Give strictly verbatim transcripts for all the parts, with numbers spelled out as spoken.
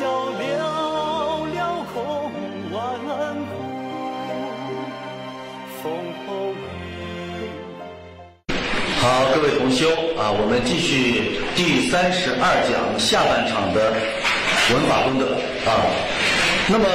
笑寥寥空万古，风后雨。 好，各位同修啊，我们继续第三十二讲下半场的文法功德啊。那么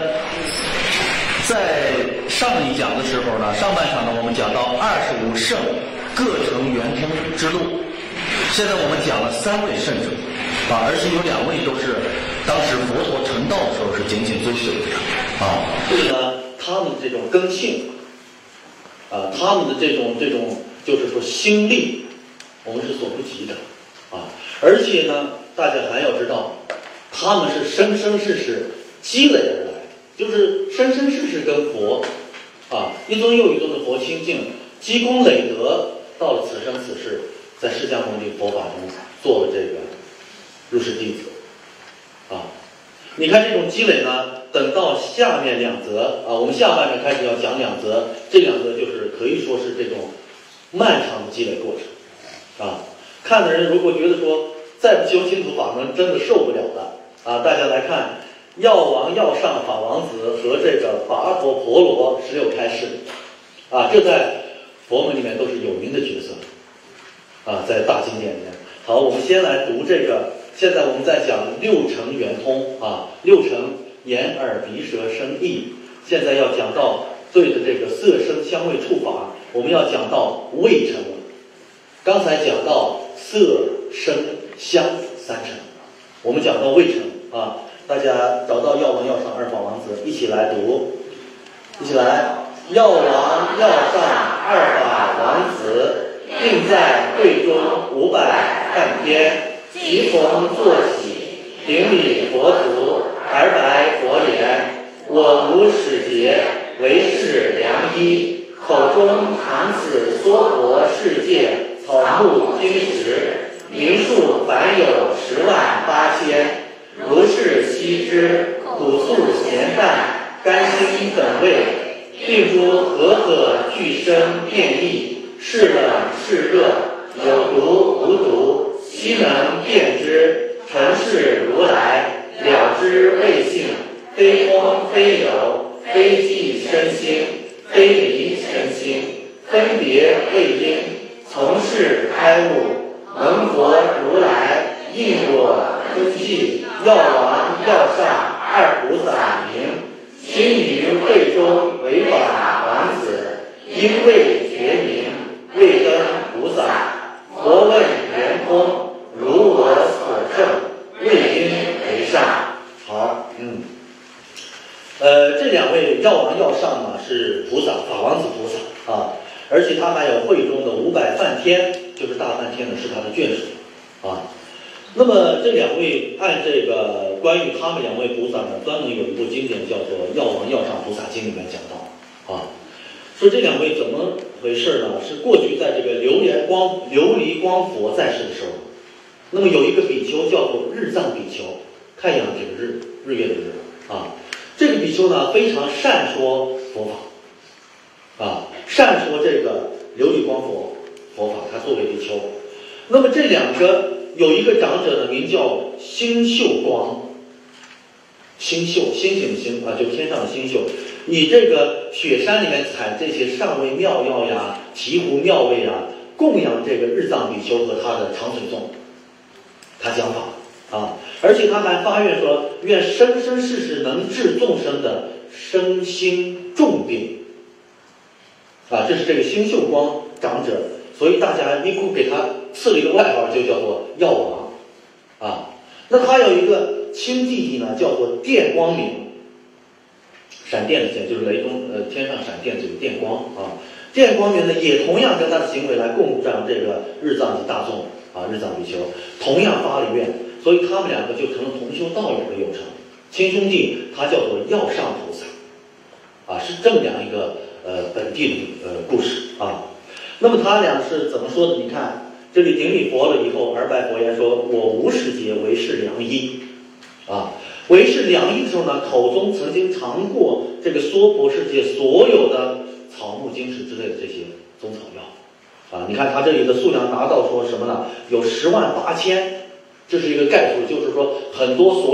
在上一讲的时候呢，上半场呢我们讲到二十五圣各成圆通之路，现在我们讲了三位圣者啊，而且有两位都是当时佛陀成道的时候是紧紧追随的啊。所以呢，他们这种根性啊，他们的这种这种就是说心力，我们是所不及的啊。而且呢，大家还要知道，他们是生生世世积累而来，就是生生世世跟佛啊一尊又一尊的佛亲近，积功累德，到了此生此世，在释迦牟尼佛法中做了这个入室弟子啊。你看这种积累呢，等到下面两则啊，我们下半面开始要讲两则，这两则就是可以说是这种漫长的积累过程啊。看的人如果觉得说再不修净土法门真的受不了的啊，大家来看药王药上法王子和这个跋陀婆罗十六开示啊，这在佛门里面都是有名的角色啊，在大经典里面。好，我们先来读这个，现在我们在讲六成圆通啊，六成眼耳鼻舌身意，现在要讲到对的这个色声香味触法，我们要讲到味成了。刚才讲到色声香三成，我们讲到味成啊，大家找到药王药上二法王子一起来读，一起来。药王药上二法王子，并在会中五百梵天，即逢坐起，顶礼佛足，而白佛言：我无始劫，为是良医，口中常此娑婆世界草木金石，名数凡有十万八千。如是悉知，苦素咸淡，甘辛等味，并诸和合俱生变异，是冷是热，有毒无毒，悉能辨之。尘世如来，了知味性，非空非有，非即身心，非离身心，分别为因，从事开悟。闻佛如来应我根器，药王药上二菩萨名，心于会中为法王子，因为觉名，为根菩萨。佛问圆通，如我所证，为因为上。好，嗯，呃，这两位药王药上呢是菩萨，法王子菩萨啊，而且他还有会中的五百梵天，就是大梵天呢是他的眷属啊。那么这两位按这个关于他们两位菩萨呢，专门有一部经典叫做《药王药上菩萨经》里面讲到啊，说这两位怎么回事呢？是过去在这个琉璃光琉璃光佛在世的时候，那么有一个比丘叫做日藏比丘，太阳这个日日月的日啊，这个比丘呢非常善说佛法啊，善说这个琉璃光佛佛法，他作为比丘。那么这两个有一个长者呢，名叫星宿光，星宿星星的星啊，就天上的星宿，以这个雪山里面采这些上味妙药呀、醍醐妙味呀，供养这个日藏比丘和他的长随众，他讲法啊，而且他还发愿说，愿生生世世能治众生的身心重病啊，这是这个星宿光长者，所以大家一共给他赐了一个外号，就叫做药王啊。那他有一个亲弟弟呢，叫做电光明，闪电的电就是雷公，呃，天上闪电这个电光啊。电光明呢，也同样跟他的行为来供养这个日藏及大众啊，日藏比丘，同样发了愿，所以他们两个就成了同修道友的有成亲兄弟，他叫做药上菩萨啊，是这么样一个呃本地的呃故事啊。那么他俩是怎么说的？你看这里顶礼佛了以后，而白佛言说：“我无始劫为是良医。”啊，为是良医的时候呢，口中曾经尝过这个娑婆世界所有的草木金石之类的这些中草药啊。你看他这里的数量达到说什么呢？有十万八千，这是一个概述，就是说很多所有的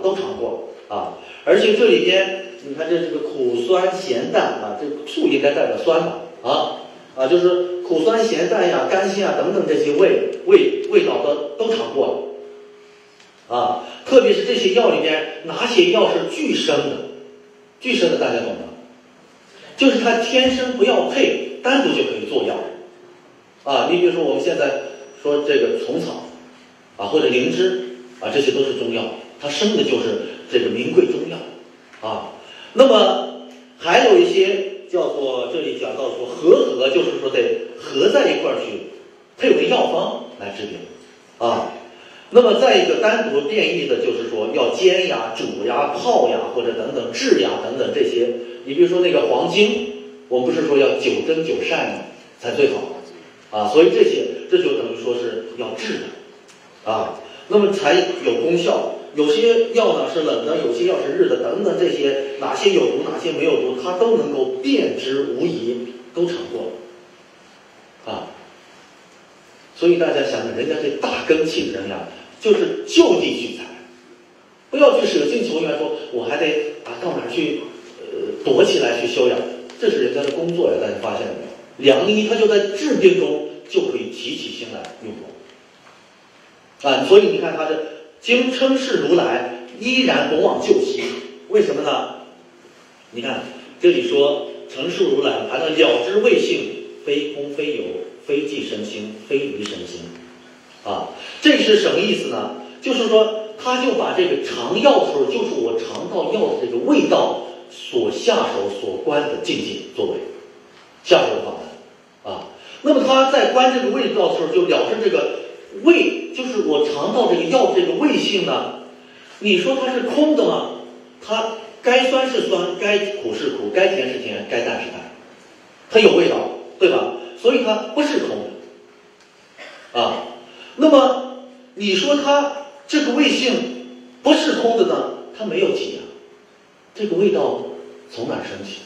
都尝过啊。而且这里边你看这这个苦酸咸淡啊，这个醋应该代表酸吧啊啊，就是苦酸咸淡呀、甘辛啊等等这些味味味道都都尝过了啊。特别是这些药里边哪些药是俱生的？俱生的大家懂吗？就是它天生不要配，单独就可以做药啊。你比如说我们现在说这个虫草啊，或者灵芝啊，这些都是中药，它生的就是这个名贵中药啊。那么还有一些叫做这里讲到说合合，就是说得合在一块儿去配为药方来治病啊。那么再一个单独变异的就是说要煎呀、煮呀、泡呀，或者等等制呀等等这些。你比如说那个黄精，我们不是说要九蒸九晒呢才最好啊，所以这些这就等于说是要治的啊，那么才有功效。有些药呢是冷的，有些药是热的，等等这些哪些有毒哪些没有毒，它都能够辨之无疑，都尝过啊。所以大家想想，人家这大根器的人呀，就是就地取材，不要去舍近求远，说我还得啊到哪儿去呃躲起来去修养，这是人家的工作呀，大家发现了没有？良医他就在治病中就可以提起心来用功啊。所以你看他这经称是如来，依然不忘旧习，为什么呢？你看这里说陈述如来，还能了知味性，非空非有，非即身心，非离身心啊。这是什么意思呢？就是说他就把这个尝药的时候，就是我尝到药的这个味道所下手所观的境界作为下手的法门啊。那么他在观这个味道的时候，就了知这个味，就是我尝到这个药这个味性呢，你说它是空的吗？它该酸是酸，该苦是苦，该甜是甜，该淡是淡，它有味道，对吧？所以它不是空的啊。那么你说它这个味性不是空的呢？它没有起啊，这个味道从哪儿升起？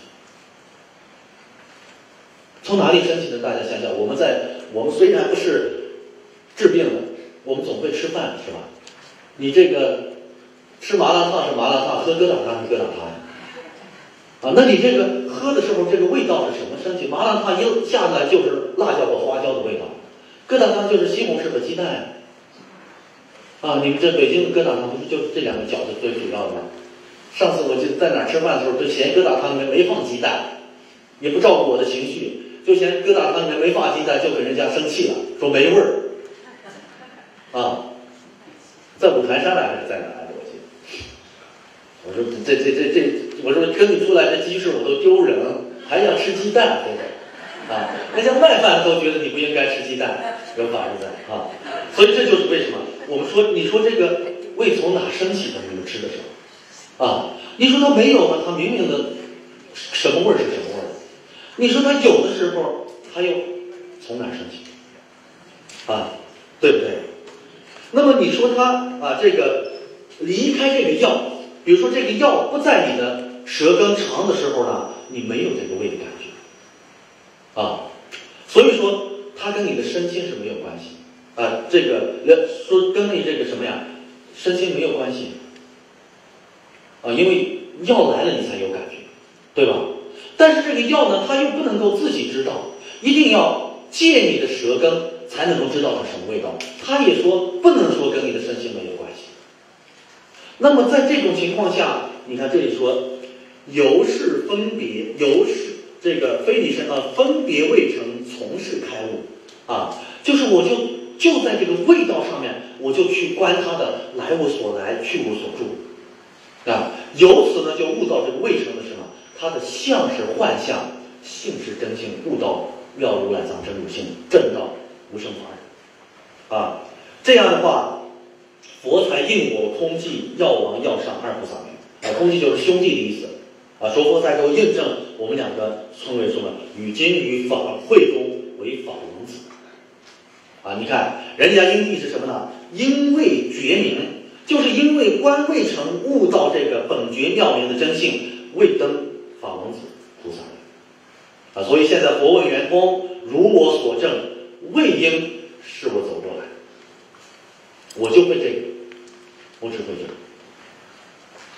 从哪里升起的？大家想想，我们在我们虽然不是治病的，我们总会吃饭，是吧？你这个吃麻辣烫是麻辣烫，喝疙瘩汤是疙瘩汤啊。那你这个喝的时候，这个味道是什么升起？麻辣烫一下来就是辣椒和花椒的味道，疙瘩汤就是西红柿和鸡蛋啊。你们这北京的疙瘩汤不是就这两个饺子最主要的吗？上次我就在哪儿吃饭的时候，就嫌疙瘩汤里面没放鸡蛋，也不照顾我的情绪。就嫌疙瘩汤里面没放鸡蛋，就给人家生气了，说没味儿啊。在五台山来还是在哪来的？我记得，我说这这这这，我说跟你出来这鸡翅我都丢人，还想吃鸡蛋，对不对？啊，人家卖饭都觉得你不应该吃鸡蛋，有法律在啊。所以这就是为什么我们说，你说这个味从哪升起的？你们吃的时候啊，你说它没有呢，它明明的什么味儿是什么味儿？你说它有的时候，它又从哪儿升起？啊，对不对？那么你说它啊，这个离开这个药，比如说这个药不在你的舌根尝的时候呢，你没有这个味的感觉啊。所以说它跟你的身心是没有关系啊。这个说跟你这个什么呀，身心没有关系啊，因为药来了你才有感觉，对吧？但是这个药呢，它又不能够自己知道，一定要借你的舌根才能够知道它什么味道。他也说不能说跟你的身心没有关系。那么在这种情况下，你看这里说由是分别，由是这个非离身啊，分别未成，从是开悟啊，就是我就就在这个味道上面，我就去观它的来无所来，去无所住啊，由此呢就悟到这个未成的什么，它的相是幻象，性是真性，悟到妙如来藏真如性，证到无生法忍啊。这样的话，佛才应我空寂药王药上二菩萨名啊，空寂就是兄弟的意思啊。说佛才给我印证，我们两个称为什么？与今于法会中为法王子啊。你看人家因地是什么呢？因为觉明，就是因为观未成，悟到这个本觉妙明的真性，未登法王子菩萨啊。所以现在佛问圆通，如我所证，未应是我走过来，我就会这个，我只会这个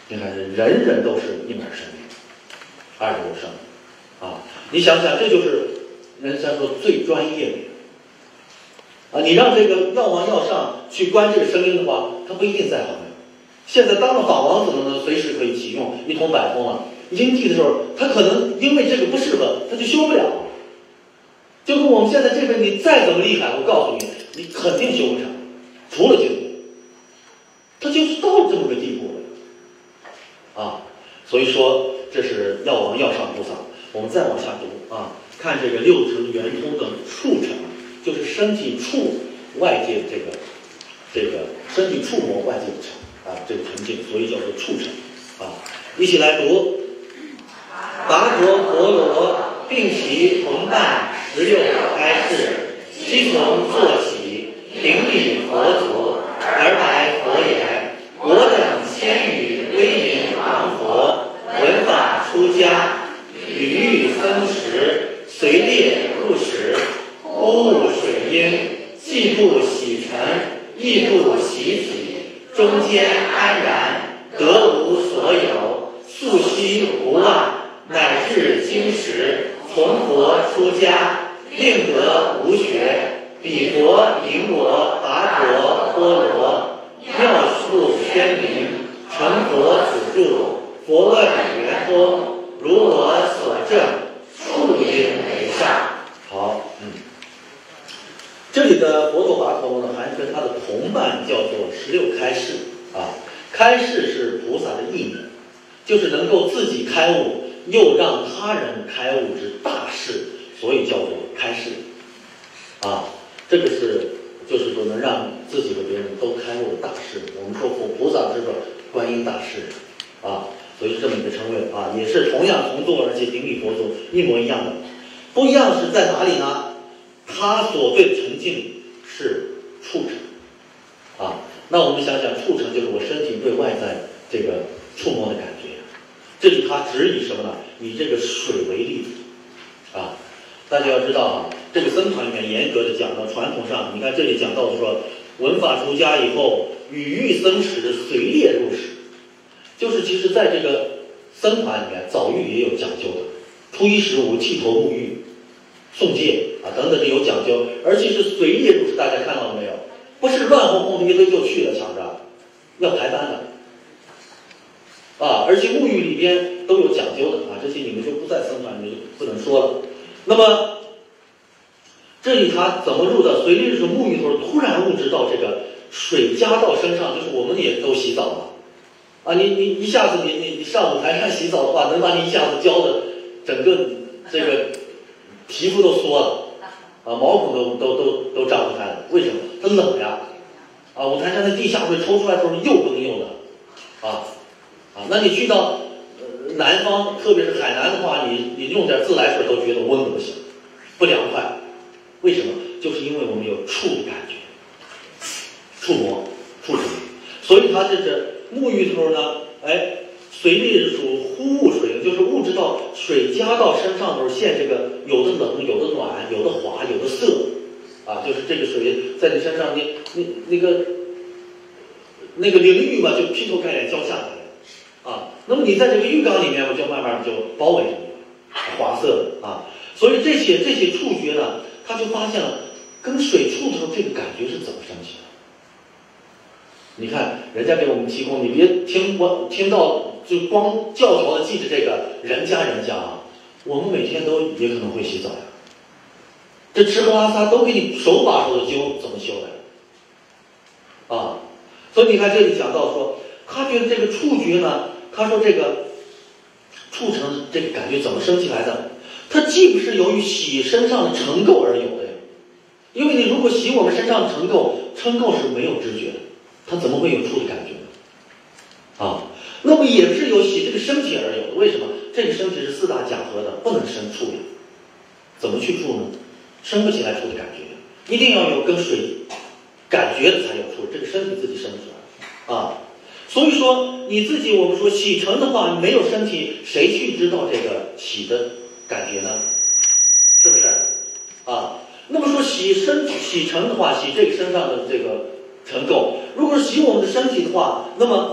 你看，人人都是一门生命，二十五圣啊！你想想，这就是人家说最专业的啊！你让这个药王药上去观这个声音的话，他不一定在行内。现在当了法王子了呢，随时可以启用一通百通了。阴气的时候，他可能因为这个不适合，他就修不了。就跟我们现在这边，你再怎么厉害，我告诉你，你肯定修不成，除了净土，他就是到这么个地步了啊！所以说，这是药王药上菩萨。我们再往下读啊，看这个六尘圆通的触尘，就是身体触外界的这个这个身体触摸外界的尘啊，这个尘境，所以叫做触尘啊。一起来读：跋陀婆罗并其同伴十六开示，悉从坐起，顶礼佛足，而白佛言：我等千余威名王佛，闻法出家，语欲僧食，随列入食，污物水阴，既不洗尘，亦不洗体，中间安然，得无所有，素悉无忘，乃至今时，从佛出家，令得无学，彼佛名我跋陀波罗，妙处宣明，成佛主住，佛问圆通，如我所证，处因为上。好，嗯，这里的佛陀跋陀呢，还跟他的同伴叫做十六开示啊。开示是菩萨的意念，就是能够自己开悟，又让他人开悟之大事，所以叫做开示啊。这个是就是说能让自己和别人都开悟的大事。我们说佛菩萨是说观音大士啊，所以是这么一个称谓啊，也是同样同坐，而且顶礼佛足，一模一样的。不一样是在哪里呢？他所对的沉静是触尘啊。那我们想想，触尘就是我身体对外在这个触摸的感觉。这里他只以什么呢？以这个水为例子啊。大家要知道啊，这个僧团里面严格的讲到传统上，你看这里讲到的说，闻法出家以后，语欲僧食，随列入食，就是其实在这个僧团里面，早浴也有讲究的，初一十五剃头沐浴、诵戒啊等等是有讲究，而且是随列入食，大家看到了没有？不是乱哄哄的一堆就去了抢着，要排班的。啊，而且沐浴里边都有讲究的啊，这些你们就不在僧团里面就不能说了。那么这里他怎么入的？随列入沐浴的时候，突然悟知到这个水加到身上，就是我们也都洗澡了啊！你你一下子你你你上舞台上洗澡的话，能把你一下子浇的整个这个皮肤都缩了啊，毛孔都都都都张不开了。为什么？它冷呀！啊，舞台上的地下水抽出来的时候又冰又冷啊啊！那你去到呃南方，特别是海南的话，你你用点自来水都觉得温的不行，不凉快。为什么？就是因为我们有触的感觉，触摸、触触，所以它这是沐浴的时候呢，哎，随列属忽物水，就是物质到水加到身上的时候，现这个有的冷，有的暖，有的滑，有的涩，啊，就是这个水在你身上，你你那个那个淋浴嘛，就劈头盖脸浇下来，啊，那么你在这个浴缸里面，我就慢慢就包围着你，滑涩的啊，所以这些这些触觉呢。他就发现了，跟水触的时候，这个感觉是怎么升起的？你看，人家给我们提供，你别听光听到就光教条的记着这个人家人家啊，我们每天都也可能会洗澡呀。这吃喝拉撒都给你手把手的教怎么修的啊。所以你看这里讲到说，他觉得这个触觉呢，他说这个触成这个感觉怎么升起来的？它既不是由于洗身上的尘垢而有的呀，因为你如果洗我们身上的尘垢，尘垢是没有知觉的，它怎么会有触的感觉呢？啊，那么也不是由洗这个身体而有的，为什么？这个身体是四大假合的，不能生触呀，怎么去触呢？生不起来触的感觉，一定要有跟水感觉的才有触，这个身体自己生出来啊。所以说你自己，我们说洗尘的话，没有身体，谁去知道这个洗的感觉呢？是不是啊？那么说洗身洗尘的话，洗这个身上的这个尘垢，如果是洗我们的身体的话，那么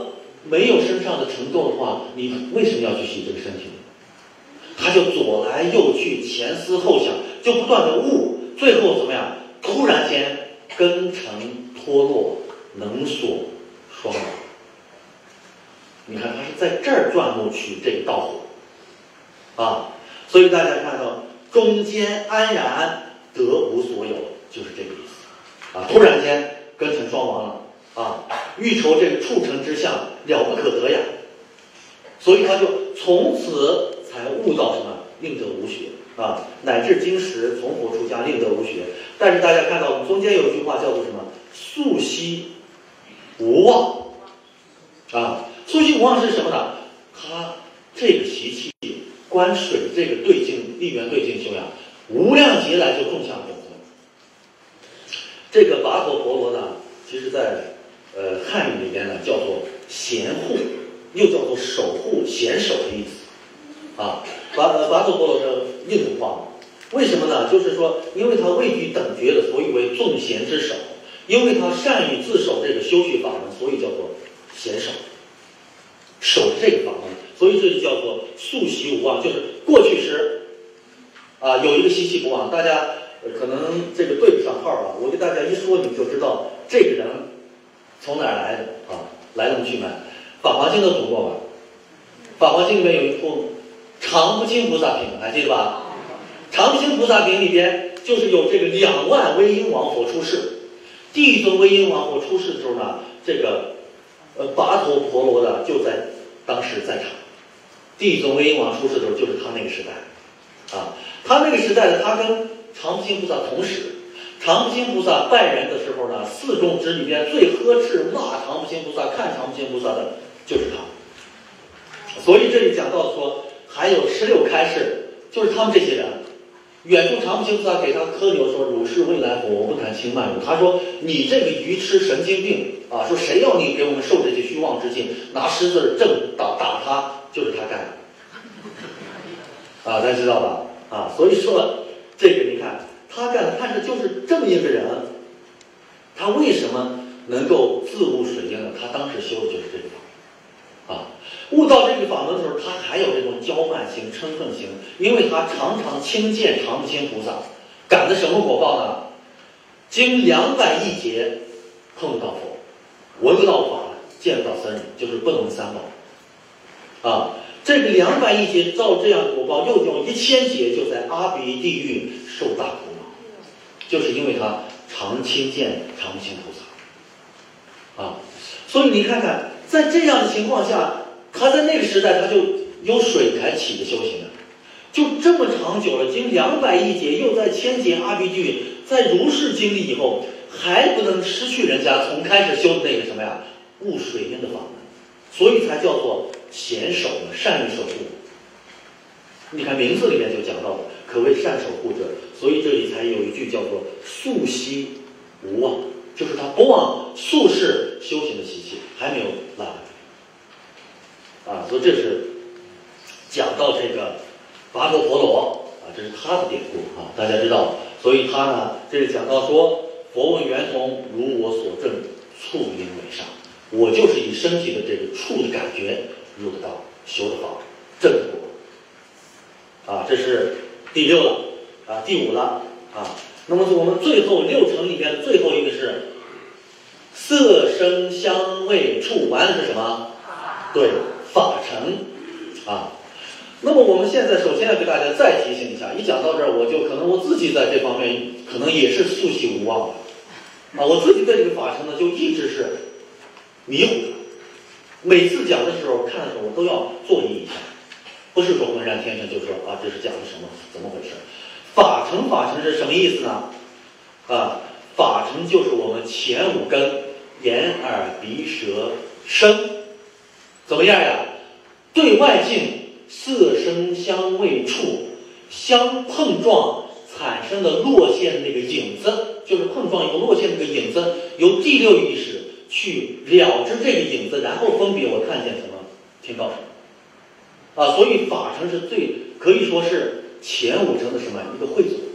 没有身上的尘垢的话，你为什么要去洗这个身体呢？他就左来右去，前思后想，就不断的悟，最后怎么样？突然间根尘脱落，能所双亡。你看他是在这儿钻木取这个道火啊，所以大家看到中间安然得无所有，就是这个意思啊。突然间根尘双亡了啊，欲求这个处尘之相了不可得呀，所以他就从此才悟到什么令得无学啊，乃至今时从佛出家令得无学。但是大家看到我们中间有一句话叫做什么？素息无忘啊，素息无忘是什么呢？他这个习气观水这个对境立缘对境修养，无量劫来就种下种子。这个跋陀婆罗呢，其实在呃汉语里边呢叫做贤护，又叫做守护、贤守的意思啊。跋跋陀婆罗是印度话，为什么呢？就是说，因为他位居等觉的，所以为众贤之首；因为他善于自守这个修学法门，所以叫做贤守。守这个法门，所以这就叫做素习无忘，就是过去时啊有一个习气不忘，大家可能这个对不上号啊。我给大家一说，你们就知道这个人从哪儿来的啊，来龙去脉。《法华经》都读过吧？《法华经》里面有一部《常不轻菩萨品》，还记得吧？《常不轻菩萨品》里边就是有这个两万威音王佛出世。第一尊威音王佛出世的时候呢，这个呃跋陀婆罗的就在当时在场。第一尊威音王出世的时候就是他那个时代啊，他那个时代他跟常不轻菩萨同时。常不轻菩萨拜人的时候呢，四众之里边最呵斥骂常不轻菩萨、看常不轻菩萨的就是他。所以这里讲到说，还有十六开示，就是他们这些人。远处常不轻菩萨给他磕牛说：“汝是未来佛，我不谈轻慢辱。”他说：“你这个愚痴神经病啊！说谁要你给我们受这些虚妄之境，拿石子正打打他，就是他干的。”啊，大家知道吧？啊，所以说这个你看他干的，但是就是这么一个人，他为什么能够自悟水晶呢？他当时修的就是这个法。啊，悟到这个法门的时候，他还有这种骄慢心、嗔恨心，因为他常常亲见常不轻菩萨，感的什么果报呢？经两百亿劫碰不到佛，闻不到法，见不到僧人，就是不能三宝。啊，这个两百亿劫照这样果报，又用一千劫就在阿鼻地狱受大苦恼，就是因为他常亲见常不轻菩萨。啊，所以你看看。在这样的情况下，他在那个时代他就有水开启的修行了，就这么长久了，经两百亿劫，又在千劫阿鼻地狱，在如是经历以后，还不能失去人家从开始修的那个什么呀，悟水印的法门，所以才叫做贤守呢，善于守护。你看名字里面就讲到了，可谓善守护者，所以这里才有一句叫做素息无忘，就是他不忘素世修行的习气，还没有落来啊，所以这是讲到这个跋陀婆罗啊，这是他的典故啊，大家知道。所以他呢，这里讲到说，佛问圆通，如我所证，触因为上。我就是以身体的这个触的感觉入得道，修得道，证得果啊，这是第六了啊，第五了啊。那么我们最后六层里面的最后一个是色声香味触，完了是什么？对，法尘啊。那么我们现在首先要给大家再提醒一下，一讲到这儿，我就可能我自己在这方面可能也是素习无忘的啊，我自己对这个法尘呢就一直是迷糊的，每次讲的时候看的时候我都要作意一下，不是说浑然天成就说啊这是讲的什么怎么回事。法尘法尘是什么意思呢？啊，法尘就是我们前五根眼耳鼻舌身怎么样呀？对外境色声香味触相碰撞产生的落线那个影子，就是碰撞一个落线那个影子，由第六意识去了知这个影子，然后分别我看见什么，听到什么啊。所以法尘是最可以说是前五层的什么一个汇总，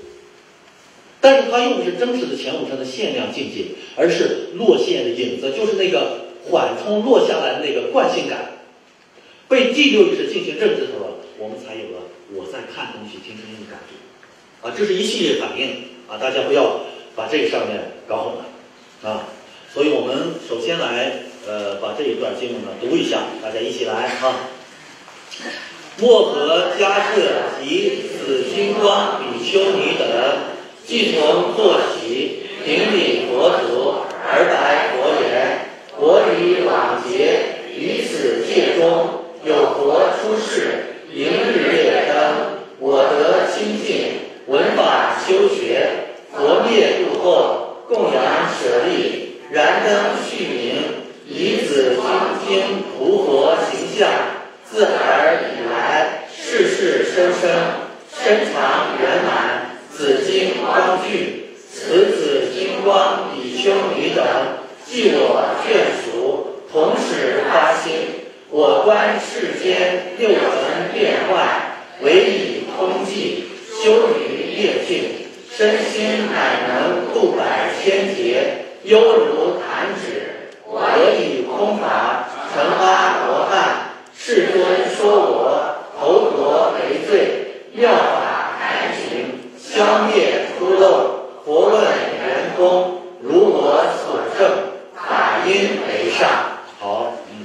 但是它又不是真实的前五层的限量境界，而是落线的影子，就是那个缓冲落下来的那个惯性感，被第六意识进行认知后了，我们才有了我在看东西、听声音的感觉。啊，这是一系列反应啊，大家不要把这个上面搞混了啊。所以我们首先来呃把这一段经文呢读一下，大家一起来啊。漠河迦摄及子君光比丘尼等，即从坐起，顶礼佛足，而白佛言：我以往劫于此界中，有佛出世，迎日月灯，我得清净，闻法修学，佛灭度后，供养舍利，燃灯续明，以子君经图佛形象，自尔以来，世世生生，身长圆满，紫金光具，此子金光比丘尼等，即我眷属，同时发心。我观世间六尘变幻，唯以空寂，修于业境，身心乃能度百千劫，犹如弹指。我以空法成阿罗汉，世尊说我头陀为最，妙法开明，消灭诸漏。佛问圆通，如我所证，法音为上。好，嗯，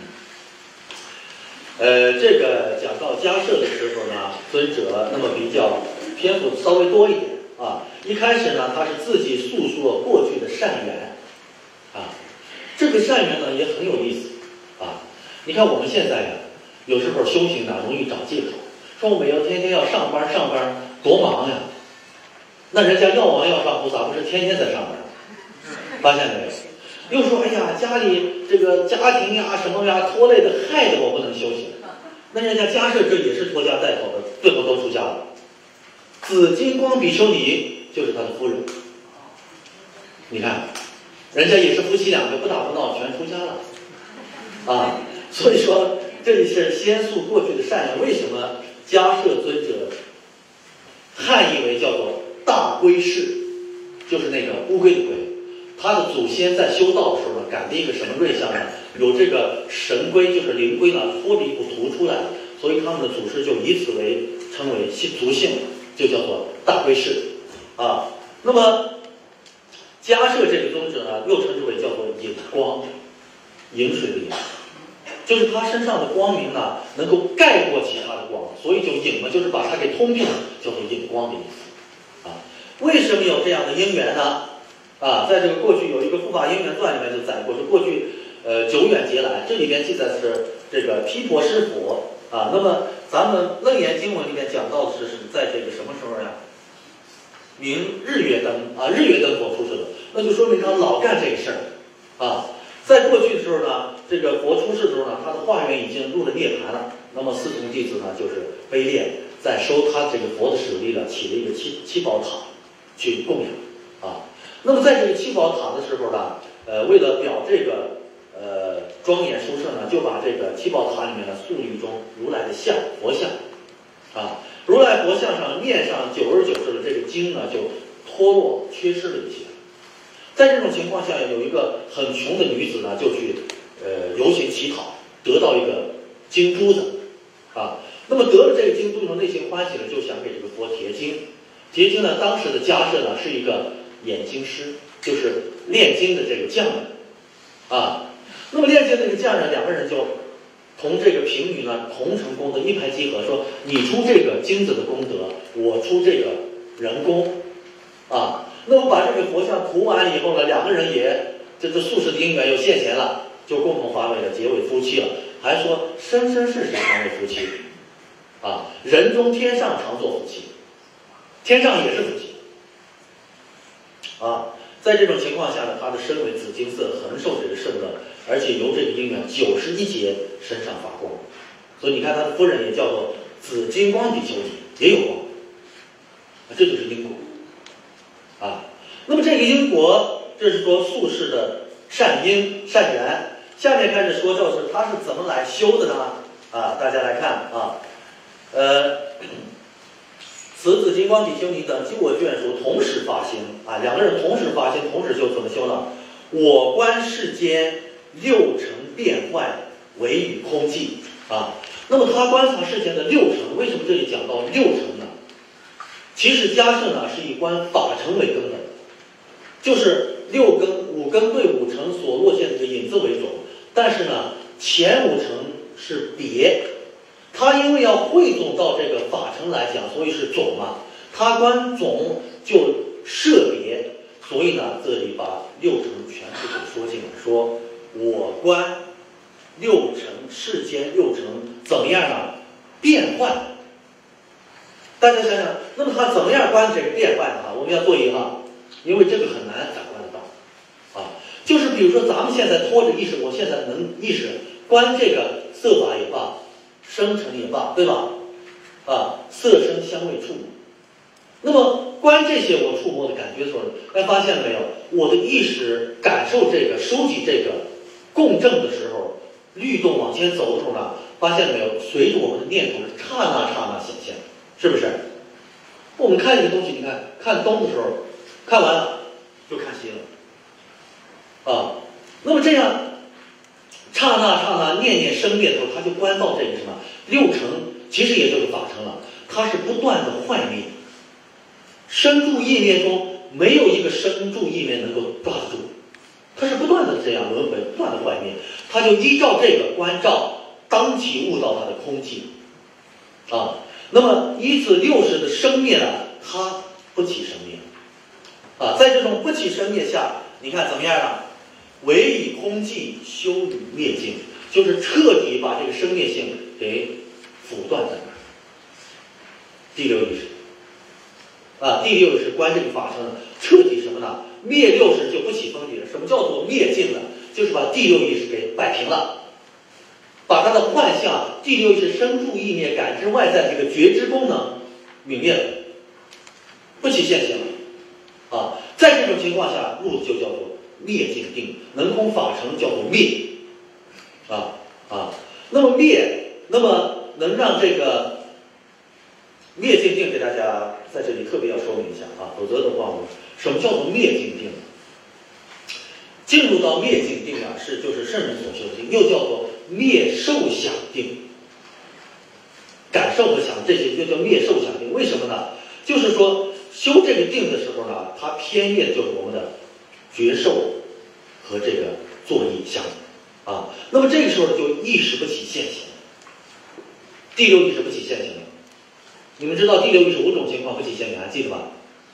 呃，这个讲到迦摄的时候呢，尊者那么比较篇幅稍微多一点啊。一开始呢，他是自己诉说过去的善缘啊，这个善缘呢也很有意思啊。你看我们现在呀，有时候修行呢容易找借口，说我们要天天要上班上班，多忙呀。那人家药王要上菩萨不是天天在上班，发现没有？又说哎呀，家里这个家庭呀什么呀拖累的，害得我不能修行。那人家迦摄这也是拖家带口的，最后都出家了。紫金光比丘尼就是他的夫人，你看，人家也是夫妻两个，不打不闹全出家了啊。所以说这里是先述过去的善缘。为什么迦摄尊者汉译为叫做大龟氏，就是那个乌龟的龟。他的祖先在修道的时候呢，感的一个什么瑞相呢？有这个神龟，就是灵龟呢，脱离不图出来了，所以他们的祖师就以此为称为族姓，就叫做大龟氏啊。那么迦摄这个宗者呢，又称之为叫做隐光，饮水的饮，就是他身上的光明呢，能够盖过其他的光，所以就隐嘛，就是把它给通病了，叫做隐光的意思啊。为什么有这样的因缘呢？啊，在这个过去有一个《护法因缘传》里面就载过，说过去呃久远劫来，这里边记载是这个毗婆尸佛啊。那么咱们楞严经文里面讲到的是是在这个什么时候呀？明日月灯啊，日月灯佛出世的，那就说明他老干这个事儿啊。在过去的时候呢，这个佛出世的时候呢，他的化缘已经入了涅槃了。那么四从弟子呢，就是悲恋，在收他这个佛的舍利呢，起了一个七七宝塔去供养啊。那么在这个七宝塔的时候呢，呃，为了表这个呃庄严殊胜呢，就把这个七宝塔里面呢塑立一种如来的像佛像啊。如来佛像上面上久而久之的这个经呢，就脱落缺失了一些。在这种情况下，有一个很穷的女子呢，就去呃游行乞讨，得到一个金珠子啊。那么得了这个金珠子，内心欢喜了，就想给这个佛结经。结经呢，当时的迦摄呢是一个演经师，就是炼金的这个匠人啊。那么炼金的这个匠人，两个人就同这个贫女呢同成功德，一拍即合，说你出这个金子的功德，我出这个人工啊。那么把这个佛像涂完以后呢，两个人也这这宿世的因缘又现前了，就共同发为了结为夫妻了，还说生生世世常为夫妻啊，人中天上常做夫妻，天上也是夫妻啊。在这种情况下呢，他的身为紫金色，恒受这个圣乐，而且由这个因缘九十一劫身上发光，所以你看他的夫人也叫做紫金光比丘尼，也有光啊，这就是因果啊。那么这个因果，这是说宿世的善因善缘。下面开始说，就是他是怎么来修的呢？啊，大家来看啊，呃。此子金光比丘尼等，经我眷属，同时发心啊，两个人同时发心，同时修怎么修呢？我观世间六尘变坏，唯与空寂啊。那么他观察世间的六尘，为什么这里讲到六尘呢？其实家圣呢是以观法尘为根本，就是六根五根对五尘所落现的影子为种，但是呢前五尘是别，他因为要汇总到这个法尘来讲，所以是种嘛，他观种就设别，所以呢这里把六尘全部给说进来，说我观六尘世间六尘怎么样呢？变坏。大家想想，那么他怎么样观这个变坏呢？我们要做一个，因为这个很难感观得到啊。就是比如说咱们现在拖着意识，我现在能意识观这个色法也罢，声尘也罢，对吧？啊，色声香味触摸。那么观这些我触摸的感觉的时候，大家发现了没有？我的意识感受这个、收集这个共振的时候，律动往前走的时候呢，发现了没有？随着我们的念头是刹那刹那显现，是不是？我们看一个东西，你看看东的时候，看完了就看西了，啊，那么这样刹那刹那念念生灭的时候，他就观到这个什么六尘，其实也就是法尘了，它是不断的坏灭。生住意灭中没有一个生住意灭能够抓得住，它是不断的这样轮回，不断的坏灭，它就依照这个观照，当体悟到它的空寂，啊，那么依此六识的生灭呢，它不起生灭，啊，在这种不起生灭下，你看怎么样啊？唯以空寂修与灭尽，就是彻底把这个生灭性给phủ断在那儿。第六意识。啊，第六是观这个法身，彻底什么呢？灭六识就不起分别了。什么叫做灭尽呢？就是把第六意识给摆平了，把它的幻象，第六意识生住意灭感知外在这个觉知功能泯灭了，不起现行了。啊，在这种情况下，入就叫做灭尽定，能空法成叫做灭。啊啊，那么灭，那么能让这个灭尽定给大家在这里特别要说明一下啊，否则的话，什么叫做灭尽定？进入到灭尽定啊，是就是圣人所修的定，又叫做灭受想定。感受和想这些就叫灭受想定，为什么呢？就是说修这个定的时候呢，它偏灭的就是我们的觉受和这个作意想啊。那么这个时候就意识不起现行，第六意识不起现行了。你们知道第六意识五种情况不起现行，还记得吧？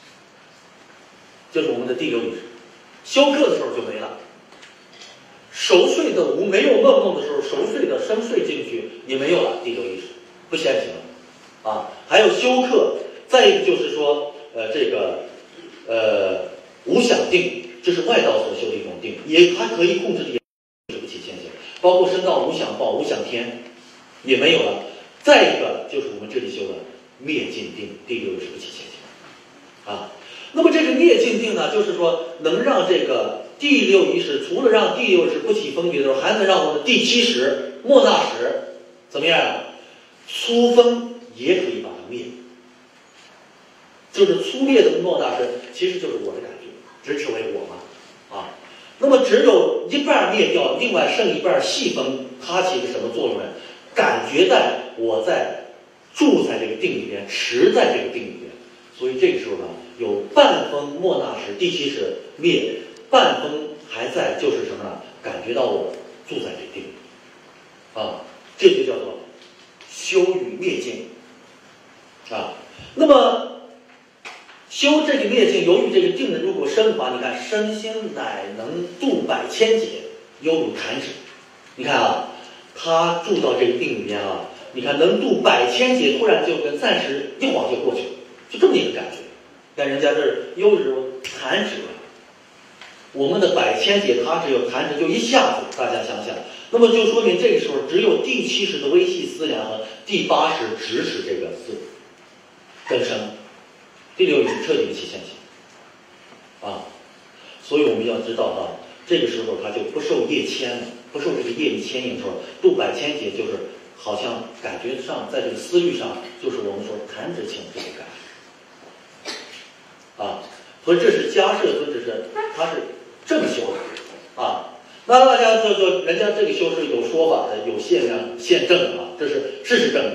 就是我们的第六意识，休克的时候就没了。熟睡的无没有梦梦的时候，熟睡的深睡进去也没有了，第六意识不现行了啊。还有休克，再一个就是说，呃，这个呃无想定，这是外道所修的一种定，也它可以控制的也是不起现行，包括升到无想报、无想天也没有了。再一个就是我们这里修的灭尽定，第六意识不起现行啊。那么这个灭尽定呢，就是说能让这个第六意识除了让第六意识不起分别的时候，还能让我们的第七识莫那识怎么样啊？粗分也可以把它灭，就是粗劣的莫那识其实就是我的感觉，直持为我嘛啊。那么只有一半灭掉，另外剩一半细分，它起个什么作用呢？感觉在我在住在这个定里边，持在这个定里边，所以这个时候呢，有半分莫那识第七识灭，半分还在，就是什么呢？感觉到我住在这定啊，这就叫做修与灭尽啊。那么修这个灭尽，由于这个定的如果升华，你看身心乃能度百千劫，犹如弹指。你看啊，他住到这个定里边啊，你看能度百千劫，突然就跟暂时一晃就过去了，就这么一个感觉。但人家这儿优如弹指了，我们的百千劫，它只有弹指就一下子，大家想想，那么就说明这个时候只有第七识的微细思量和第八识直识这个字根生，第六意识彻底的起现行啊。所以我们要知道啊，这个时候他就不受业牵了，不受这个业力牵引，说度百千劫就是好像感觉上在这个思虑上，就是我们说弹指情这个感觉啊。所以这是迦摄尊者是他是这么修的啊。 那大家就说，人家这个修是有说法的，有现量现证的啊，这是事实证明。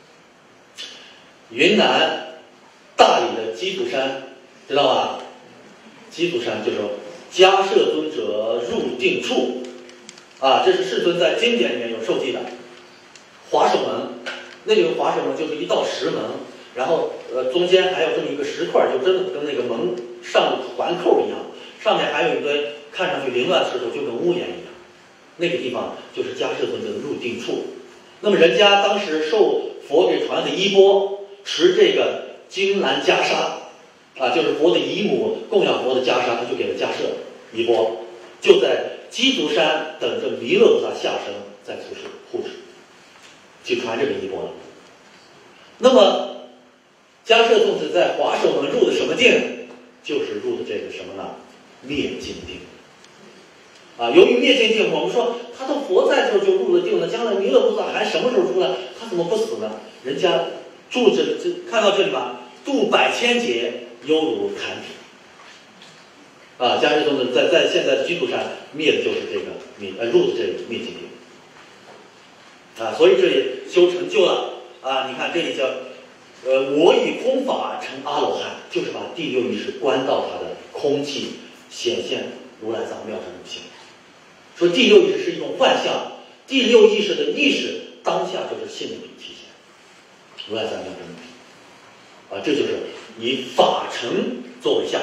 云南大理的鸡足山，知道吧？鸡足山就是迦摄尊者入定处，啊，这是世尊在经典里面有受记载。华首门，那个华首门就是一道石门，然后呃中间还有这么一个石块，就真的跟那个门上环扣一样，上面还有一堆看上去凌乱的石头，就跟屋檐一样。那个地方就是迦摄尊者的入定处。那么人家当时受佛给传的衣钵，持这个金兰袈裟，啊，就是佛的姨母供养佛的袈裟，他就给了迦摄衣钵，就在鸡足山等着弥勒菩萨下生，在处持护持，去传这个衣钵了。那么迦摄宗旨在华首门入的什么定？就是入的这个什么呢？灭尽定。啊，由于灭尽定，我们说他的佛在这就入了定了，将来弥勒菩萨还什么时候出来？他怎么不死呢？人家住这这看到这里吧，度百千劫，犹如弹指。啊，迦摄宗旨在在现在的居住山灭的就是这个灭呃入的这个灭尽定。啊，所以这里修成就了啊，你看这里叫呃我以空法成阿罗汉，就是把第六意识关到他的空气，显现如来藏妙真如性。说第六意识是一种幻象，第六意识的意识当下就是性理体现，如来藏妙真如啊，这就是以法尘作为下手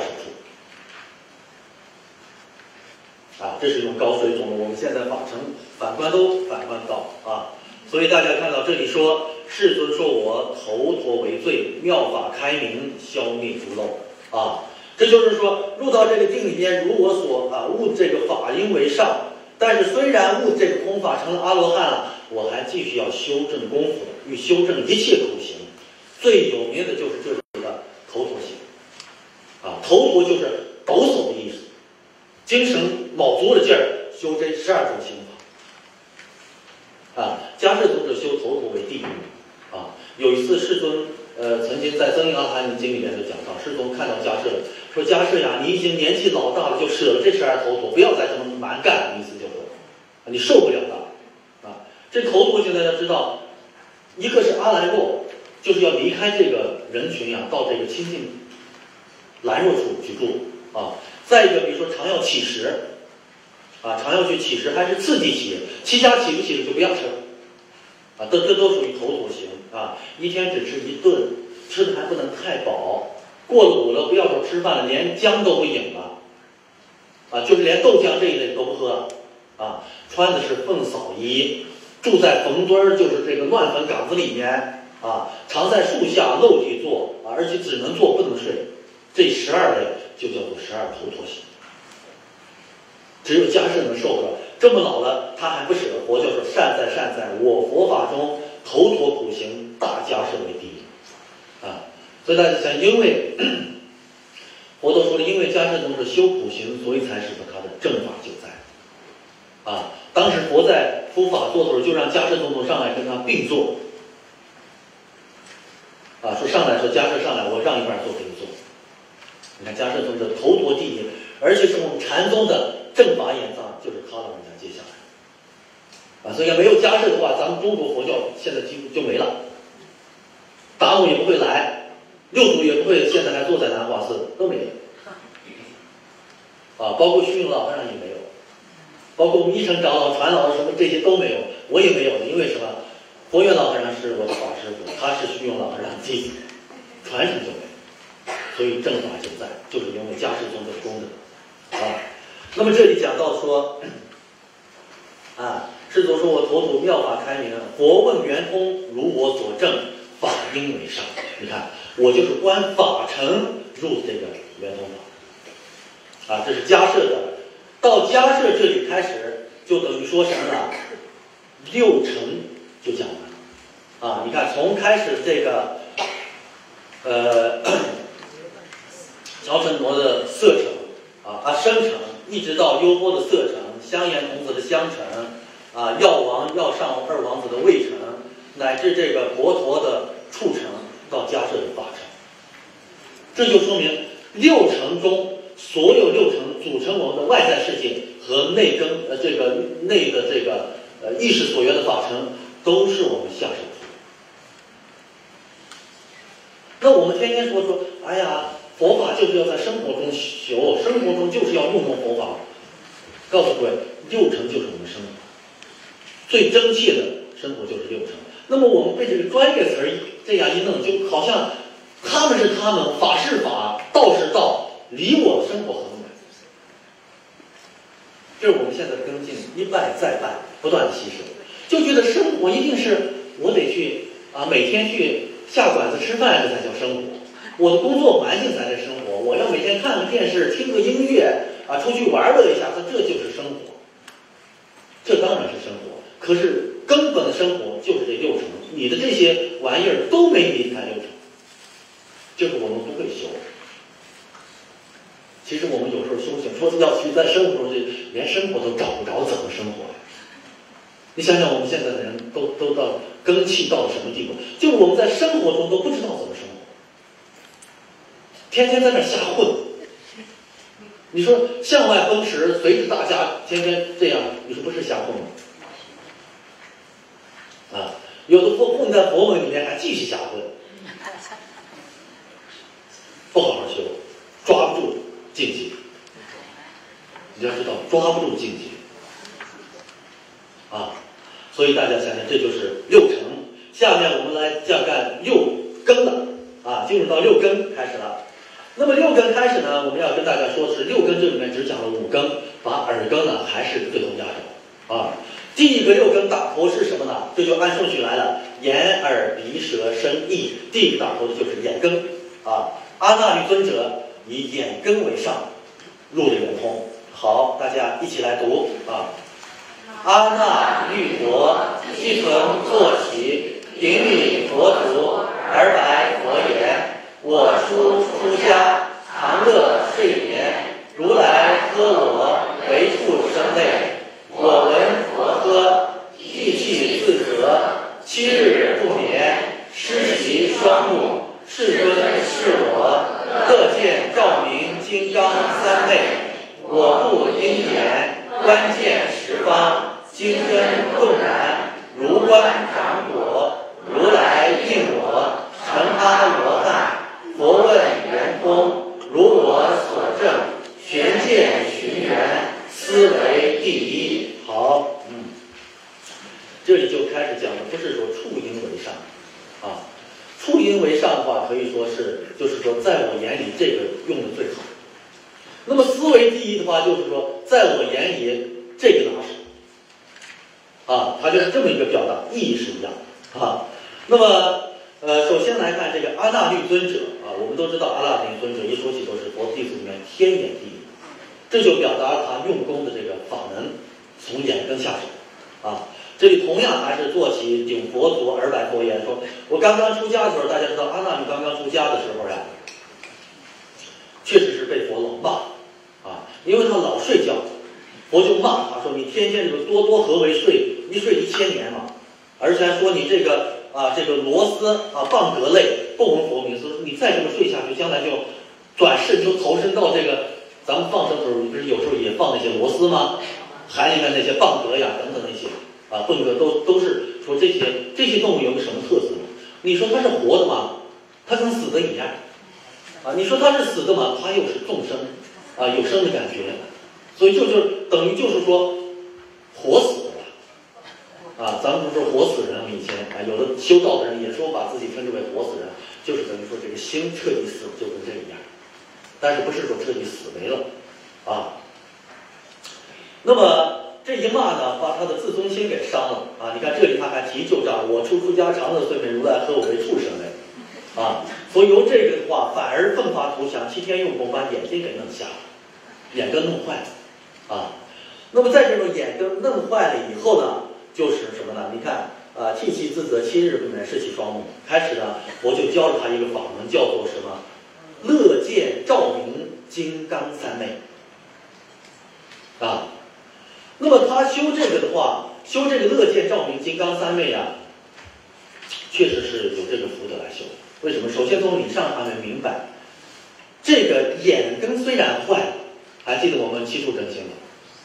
处啊，这是用高水准的。我们现在法尘反观都反观到啊，所以大家看到这里说，世尊说我头陀为最，妙法开明，消灭诸漏啊，这就是说入到这个定里边，如我所啊悟这个法因为上。但是虽然悟这个空法成了阿罗汉了，我还继续要修正功夫的，欲修正一切苦行。最有名的就是这里的头陀行，啊，头陀就是抖擞的意思，精神卯足了劲儿修这十二种行法。啊，迦摄宗者修头陀为第一名。啊，有一次世尊呃曾经在《增益阿含经》里面就讲到，世尊看到迦摄说：“迦摄呀，你已经年纪老大了，就舍了这十二头陀，不要再这么蛮干。”意思就是，你受不了了啊！这头陀现在要知道，一个是阿兰若，就是要离开这个人群呀、啊，到这个清净兰若处去住啊。再一个，比如说常要乞食啊，常要去乞食，还是次第乞，七家乞不起的就不要吃了啊。这这都属于头陀行啊，一天只吃一顿，吃的还不能太饱。过了午了，不要说吃饭了，连姜都不饮了，啊，就是连豆浆这一类都不喝，啊，穿的是粪扫衣，住在坟堆儿，就是这个乱坟岗子里面，啊，常在树下露地坐，啊，而且只能坐不能睡，这十二类就叫做十二头陀行。只有迦摄能受得了，这么老了他还不舍得活，就说善哉善哉，我佛法中头陀苦行，大迦摄为第一，啊。所以大家想，因为佛陀说了，因为迦摄宗是修苦行，所以才使得他的正法就在。啊，当时佛在敷法座的时候，就让迦摄宗上来跟他并坐。啊，说上来说迦摄上来，我让一半坐给你坐。你看迦摄宗的头陀第一，而且是我们禅宗的正法眼藏，就是他让人家接下来。啊，所以要没有迦摄的话，咱们中国佛教现在几乎就没了，达摩也不会来。六祖也不会，现在还坐在南华寺，都没有。啊，包括虚云老和尚也没有，包括我们一乘长老、传老什么这些都没有，我也没有的。因为什么？佛愿老和尚是我的法师傅，他是虚云老和尚弟子，传承就没有，所以正法就在，就是因为迦摄宗的功德。啊，那么这里讲到说，啊，世尊说我头陀妙法开明，佛问圆通，如我所证，法因为上。你看。我就是观法尘入这个圆通法，啊，这是迦摄的。到迦摄这里开始，就等于说什么呢？六尘就讲完，啊，你看从开始这个，呃，乔成罗的色尘，啊啊生尘，一直到优波的色尘，香严童子的香尘，啊药王药上二王子的味尘，乃至这个佛陀的触尘。到迦摄的法尘，这就说明六尘中所有六尘组成我们的外在世界和内根呃这个内的这个呃意识所缘的法尘，都是我们下手处。那我们天天说说，哎呀，佛法就是要在生活中修，生活中就是要运用佛法。告诉各位，六尘就是我们生活最真切的生活就是六尘。那么我们被这个专业词儿这样一弄，就好像他们是他们，法是法，道是道，离我的生活很远。这是我们现在的跟进，一拜再拜，不断的牺牲，就觉得生活一定是我得去啊，每天去下馆子吃饭，这才叫生活。我的工作环境才是生活，我要每天看个电视，听个音乐啊，出去玩乐一下，这就是生活。这当然是生活，可是根本的生活就是这六尘，你的这些玩意儿都没离开六尘，就是我们不会修。其实我们有时候修行说要去在生活中，连生活都找不着怎么生活呀？你想想，我们现在的人都都到根气到了什么地步？就是我们在生活中都不知道怎么生活，天天在那瞎混。你说向外奔驰，随着大家天天这样，你说不是瞎混吗？啊，有的混混在佛门里面还继续瞎混，不好好修，抓不住境界。你要知道，抓不住境界啊，所以大家想想，这就是六尘。下面我们来讲干六根了啊，进入到六根开始了。那么六根开始呢，我们要跟大家说的是，六根这里面只讲了五根，把耳根呢还是最后压着啊。第一个六根打头是什么呢？这就按顺序来了，眼、耳、鼻、舌、身、意。第一个打头的就是眼根啊。阿那律尊者以眼根为上，入了圆通。好，大家一起来读啊。阿那律佛，即曾坐起，顶礼佛足，而白佛言：我初出家，常乐睡眠，如来呵我为畜生类。我闻佛呵，涕泣自责，七日不眠，失其双目。世尊是我，乐见照明金刚三昧。我不因缘，观见十方，金根动然，如观掌果。如来应我，成阿罗汉。佛问圆通，如我所证，玄见寻源，思为第一。好，嗯，这里就开始讲的不是说处因为上啊，处因为上的话，可以说是就是说，在我眼里这个用的最好。那么思维第一的话，就是说，在我眼里这个拿手啊，它就是这么一个表达，意义是一样啊。那么呃，首先来看这个阿那律尊者啊，我们都知道阿那律尊者一说起都是佛弟子里面天眼第一，这就表达了他用功的这个法能从眼根下手啊。这里同样还是做起顶佛足而白佛言，说我刚刚出家的时候，大家知道阿那律刚刚出家的时候呀，确实是被佛老骂啊，因为他老睡觉，佛就骂他说你天天这个多多何为睡，一睡一千年嘛，而且还说你这个啊这个螺丝啊蚌壳类不闻佛名，所以你再这么睡下去，将来就转世就投身到这个咱们放生的时候，不是有时候也放那些螺丝吗？海里面那些蚌壳呀等等那些啊蚌壳都都是说这些这些动物有个什么特色呢？你说它是活的吗？它跟死的一样啊！你说它是死的吗？它又是众生啊，有生的感觉，所以就就等于就是说活死的了啊！咱们不是说活死人，以前啊有的修道的人也说把自己称之为活死人，就是等于说这个心彻底死了，就跟这个一样，但是不是说彻底死没了啊？那么这一骂呢，把他的自尊心给伤了啊！你看这里他还提旧账，我出出家常乐岁美，如来呵我为畜生类啊！所以由这个的话，反而奋发图强，七天用功把眼睛给弄瞎了，眼根弄坏了啊！那么在这种眼根弄坏了以后呢，就是什么呢？你看啊，涕泣自责，七日不眠，失其双目。开始呢，我就教了他一个法门，叫做什么？乐见照明金刚三昧啊！那么他修这个的话，修这个乐见照明金刚三昧啊，确实是有这个福德来修。为什么？首先从理上上面明白，这个眼根虽然坏了，还记得我们七处真心吗？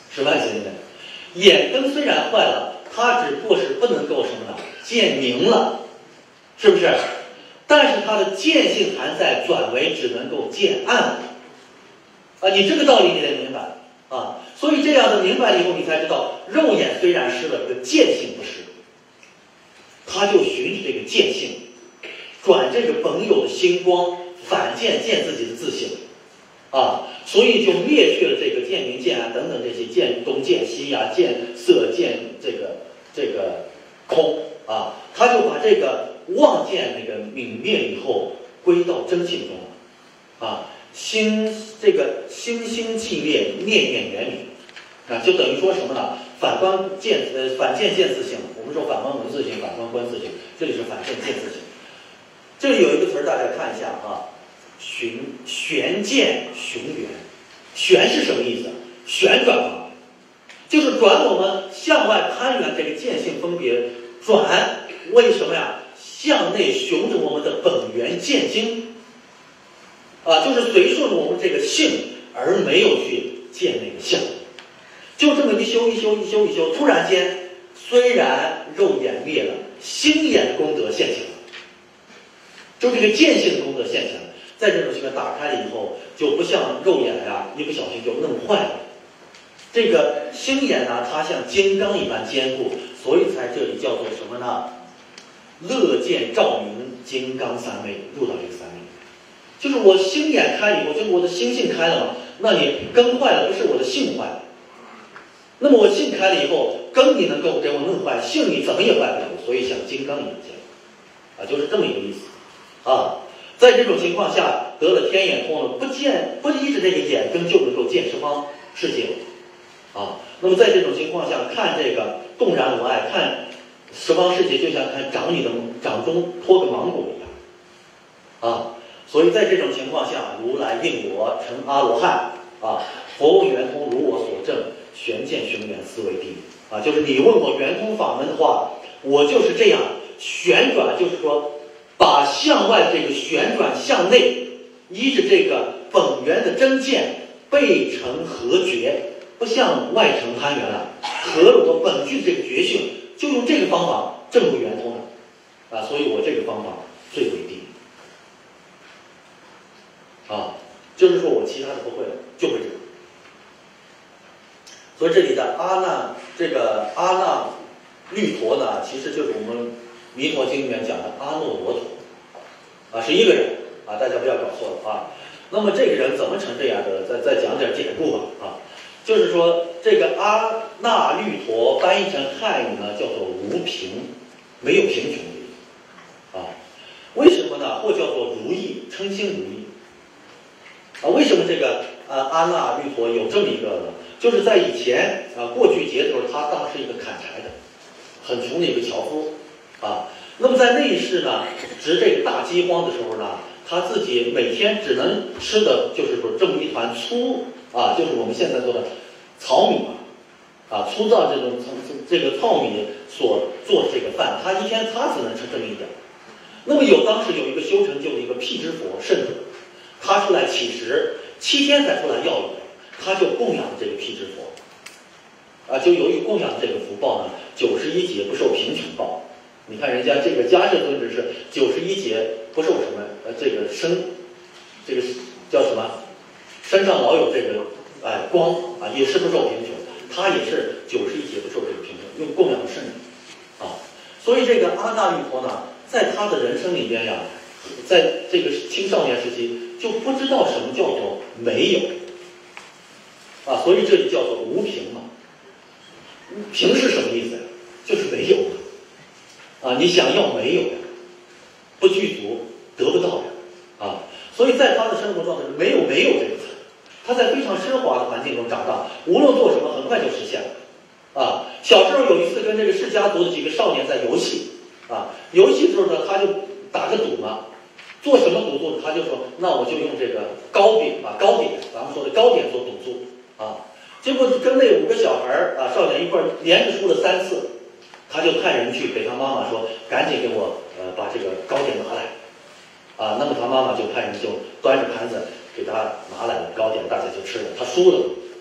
十万星的。眼灯虽然坏了，它只不过是不能够什么呢？见明了，是不是？但是它的见性还在，转为只能够见暗了。啊，你这个道理你得明白啊。所以这样的明白了以后，你才知道，肉眼虽然失了，这个见性不失。他就循着这个见性，转这个本有的星光，反见见自己的自性，啊，所以就灭去了这个见明见暗等等这些见东见西呀、啊、见色见这个这个空啊，他就把这个妄见那个泯灭以后，归到真性中了，啊，心这个心心寂灭，念念圆明，啊，就等于说什么呢？反观见呃反见见自性，我们说反观闻自性，反观观自性，这里是反见见自性。这里有一个词儿，大家看一下啊，循旋见雄圆。旋是什么意思？旋转嘛，就是转我们向外攀援这个见性分别，转为什么呀？向内雄着我们的本源见精，啊，就是随顺着我们这个性，而没有去见那个相。就这么一修一修一修一修，突然间，虽然肉眼灭了，心眼功德现前了，就这个见性的功德现前了。在这种情况打开了以后，就不像肉眼呀、啊，一不小心就弄坏了。这个心眼呢、啊，它像金刚一般坚固，所以才这里叫做什么呢？乐见照明金刚三昧，入到这个三昧。就是我心眼开了以后，就是我的心性开了嘛。那你根坏了，不是我的性坏了。那么我性开了以后，根你能够给我弄坏，性你怎么也坏不了，所以像金刚一样坚固，啊，就是这么一个意思，啊，在这种情况下得了天眼通了，不见不依着这个眼根就能够见十方世界，啊，那么在这种情况下看这个动然无碍，看十方世界就像看掌你的掌中托个芒果一样，啊，所以在这种情况下，如来应我成阿罗汉，啊，佛问圆通如我所证。玄见玄远思维地啊，就是你问我圆通法门的话，我就是这样旋转，就是说把向外这个旋转向内，依着这个本源的真见背成合觉，不向外层攀缘了，合了我本具的这个觉性，就用这个方法证入圆通的啊，所以我这个方法最为第一啊，就是说我其他的不会了，就会这个。所以这里的阿那这个阿那律陀呢，其实就是我们弥陀经里面讲的阿耨罗陀，啊，是一个人啊，大家不要搞错了啊。那么这个人怎么成这样的？再再讲点典故吧啊，就是说这个阿那律陀翻译成汉语呢，叫做无贫，没有贫穷的意思啊。为什么呢？或叫做如意，称心如意啊？为什么这个呃阿那律陀有这么一个呢？就是在以前啊，过去节头他当是一个砍柴的，很穷的一个樵夫啊。那么在那一世呢，值这个大饥荒的时候呢，他自己每天只能吃的就是说这么一团粗啊，就是我们现在说的糙米嘛，啊，粗糙这种这个糙米所做的这个饭，他一天他只能吃这么一点。那么有当时有一个修成就的一个辟支佛圣者，他出来乞食，七天才出来要一。他就供养这个辟支佛，啊，就由于供养这个福报呢，九十一劫不受贫穷报。你看人家这个迦叶尊者是九十一劫不受什么呃这个身，这个叫什么？身上老有这个哎光啊，也是不受贫穷。他也是九十一劫不受这个贫穷，用供养圣人啊。所以这个阿那律陀呢，在他的人生里边呀，在这个青少年时期就不知道什么叫做没有。啊，所以这里叫做无贫嘛。贫是什么意思呀？就是没有嘛。啊，你想要没有呀，不具足，得不到呀。啊，所以在他的生活状态中没有没有这个词，他在非常奢华的环境中长大，无论做什么很快就实现了。啊，小时候有一次跟这个释迦族的几个少年在游戏，啊，游戏的时候呢，他就打个赌嘛。做什么赌注？他就说，那我就用这个糕饼啊，糕点，咱们说的糕点做赌注。啊，结果跟那五个小孩儿啊少年一块儿连着输了三次，他就派人去给他妈妈说，赶紧给我呃把这个糕点拿来，啊，那么他妈妈就派人就端着盘子给他拿来了糕点，大家就吃了。他输了，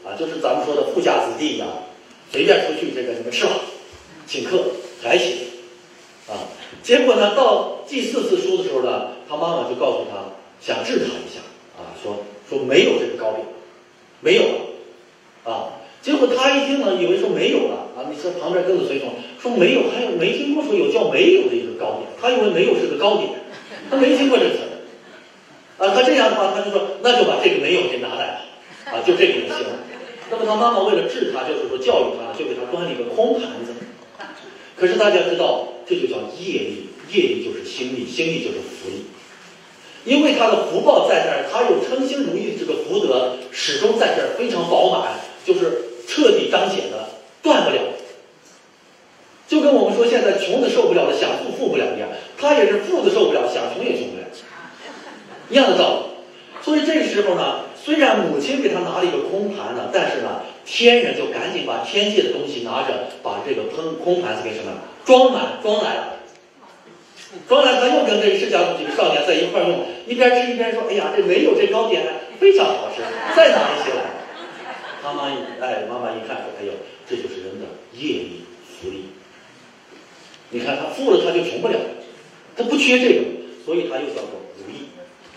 啊，就是咱们说的富家子弟啊，随便出去这个你们吃吧，请客还行啊。结果呢，到第四次输的时候呢，他妈妈就告诉他想治他一下啊，说说没有这个糕饼，没有了啊。结果他一听呢，以为说没有了啊，你说旁边跟着随从说没有，还有没听过说有叫没有的一个糕点，他以为没有是个糕点，他没听过这个词儿啊。他这样的话，他就说那就把这个没有给拿来了啊，就这个也行。那么他妈妈为了治他，就是说教育他，就给他端了一个空盘子。可是大家知道，这就叫业力，业力就是心力，心力就是福力。因为他的福报在这儿，他有称心如意这个福德始终在这儿非常饱满，就是彻底彰显的，断不了。就跟我们说现在穷的受不了了，想富富不了一样，他也是富的受不了，想穷也穷不了，一样的道理。所以这个时候呢，虽然母亲给他拿了一个空盘呢，但是呢，天人就赶紧把天界的东西拿着，把这个空空盘子给什么装满装来了。装来他又跟这个释迦族这个少年在一块用，一边吃一边说：“哎呀，这没有这糕点非常好吃，再拿一些来。”妈妈一哎，妈妈一看说：“哎呦，这就是人的业力福力。你看他富了，他就穷不了，他不缺这个，所以他又叫做如意。”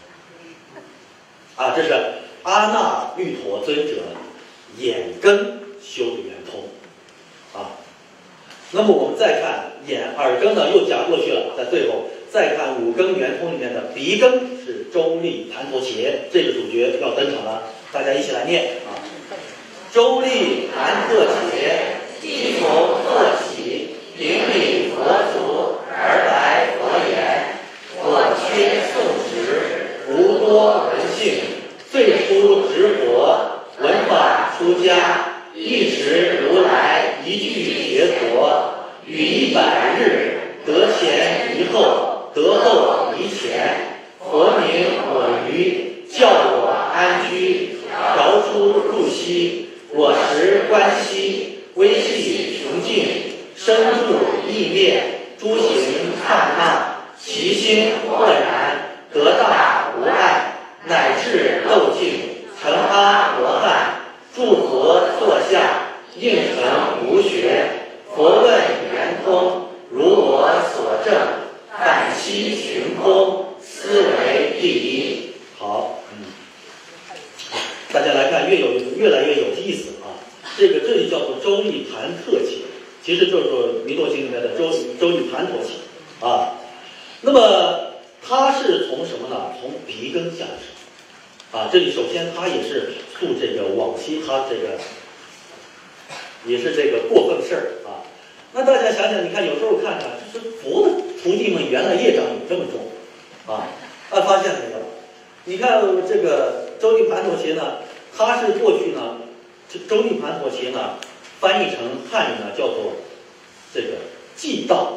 啊，这是阿那律陀尊者眼根修的圆通啊。那么我们再看眼耳根呢，又夹过去了，在最后再看五根圆通里面的鼻根是周利盘陀伽，这个主角要登场了，大家一起来念啊。周利盘陀伽，即从坐起，顶礼佛足，而来佛言：我缺宋时，无多闻性，最初直佛，闻法出家，一时如来一句解脱，与一百日，得前一后，得后一前。佛名我于，教我安居，调出入息，我时观息，微细穷尽，深入意灭，诸行刹那，其心豁然，得大无碍，乃至漏尽，成阿罗汉，住佛座下，应成无学。佛问圆通，如我所证，反其寻空，思为第一。好，嗯，大家来看，越有越来越有意思啊。这个这里叫做周利盘特伽，其实就是说弥陀经里面的周周利盘陀伽啊。那么它是从什么呢？从鼻根下手啊。这里首先它也是诉这个往昔他这个也是这个过分事儿啊。那大家想想，你看有时候看看，就是佛的徒弟们原来业障有这么重啊，大家发现没有？你看这个周利盘陀伽呢，它是过去呢，这周利盘陀伽呢，翻译成汉语呢叫做这个继道，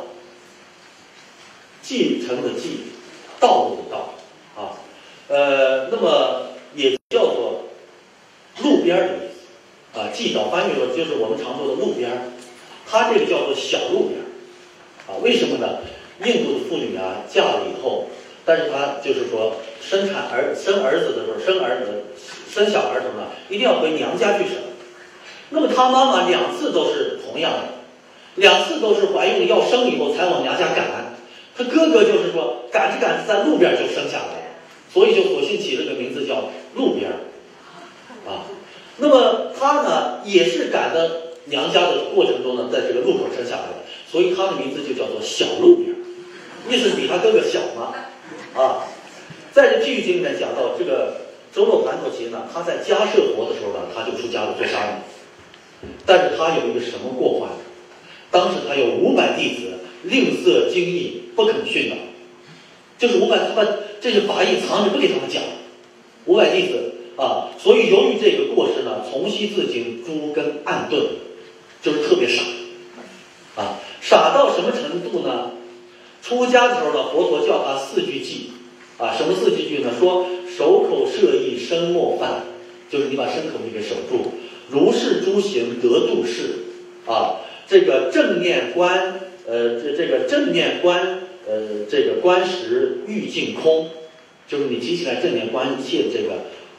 继承的继，道路的道啊，呃，那么也叫做路边的意思啊。继道翻译了就是我们常说的路边。它这个叫做小路边啊，为什么呢？印度的妇女啊，嫁了以后，但是她就是说生产儿生儿子的时候，生儿子生小孩的时候呢，一定要回娘家去生。那么她妈妈两次都是同样的，两次都是怀孕要生以后才往娘家赶。她哥哥就是说赶着赶着在路边就生下来了，所以就索性起了个名字叫路边啊。那么她呢，也是赶的。娘家的过程中呢，在这个路口生下来的，所以他的名字就叫做小路边，意思比他哥哥小嘛，啊，在这譬喻经里面讲到，这个周利盘陀伽呢，他在迦摄佛的时候呢，他就出家了做沙弥，但是他有一个什么过患？当时他有五百弟子吝啬经义，不肯训导，就是五百他把这些法义藏着不给他们讲，五百弟子啊，所以由于这个过失呢，从昔至今诸根暗钝。就是特别傻，啊，傻到什么程度呢？出家的时候呢，佛陀叫他四句偈，啊，什么四句偈呢？说守口摄意身莫犯，就是你把身口意给守住，如是诸行得度世，啊，这个正念观，呃，这这个正念观，呃，这个观时欲尽空，就是你提起来正念观一切这个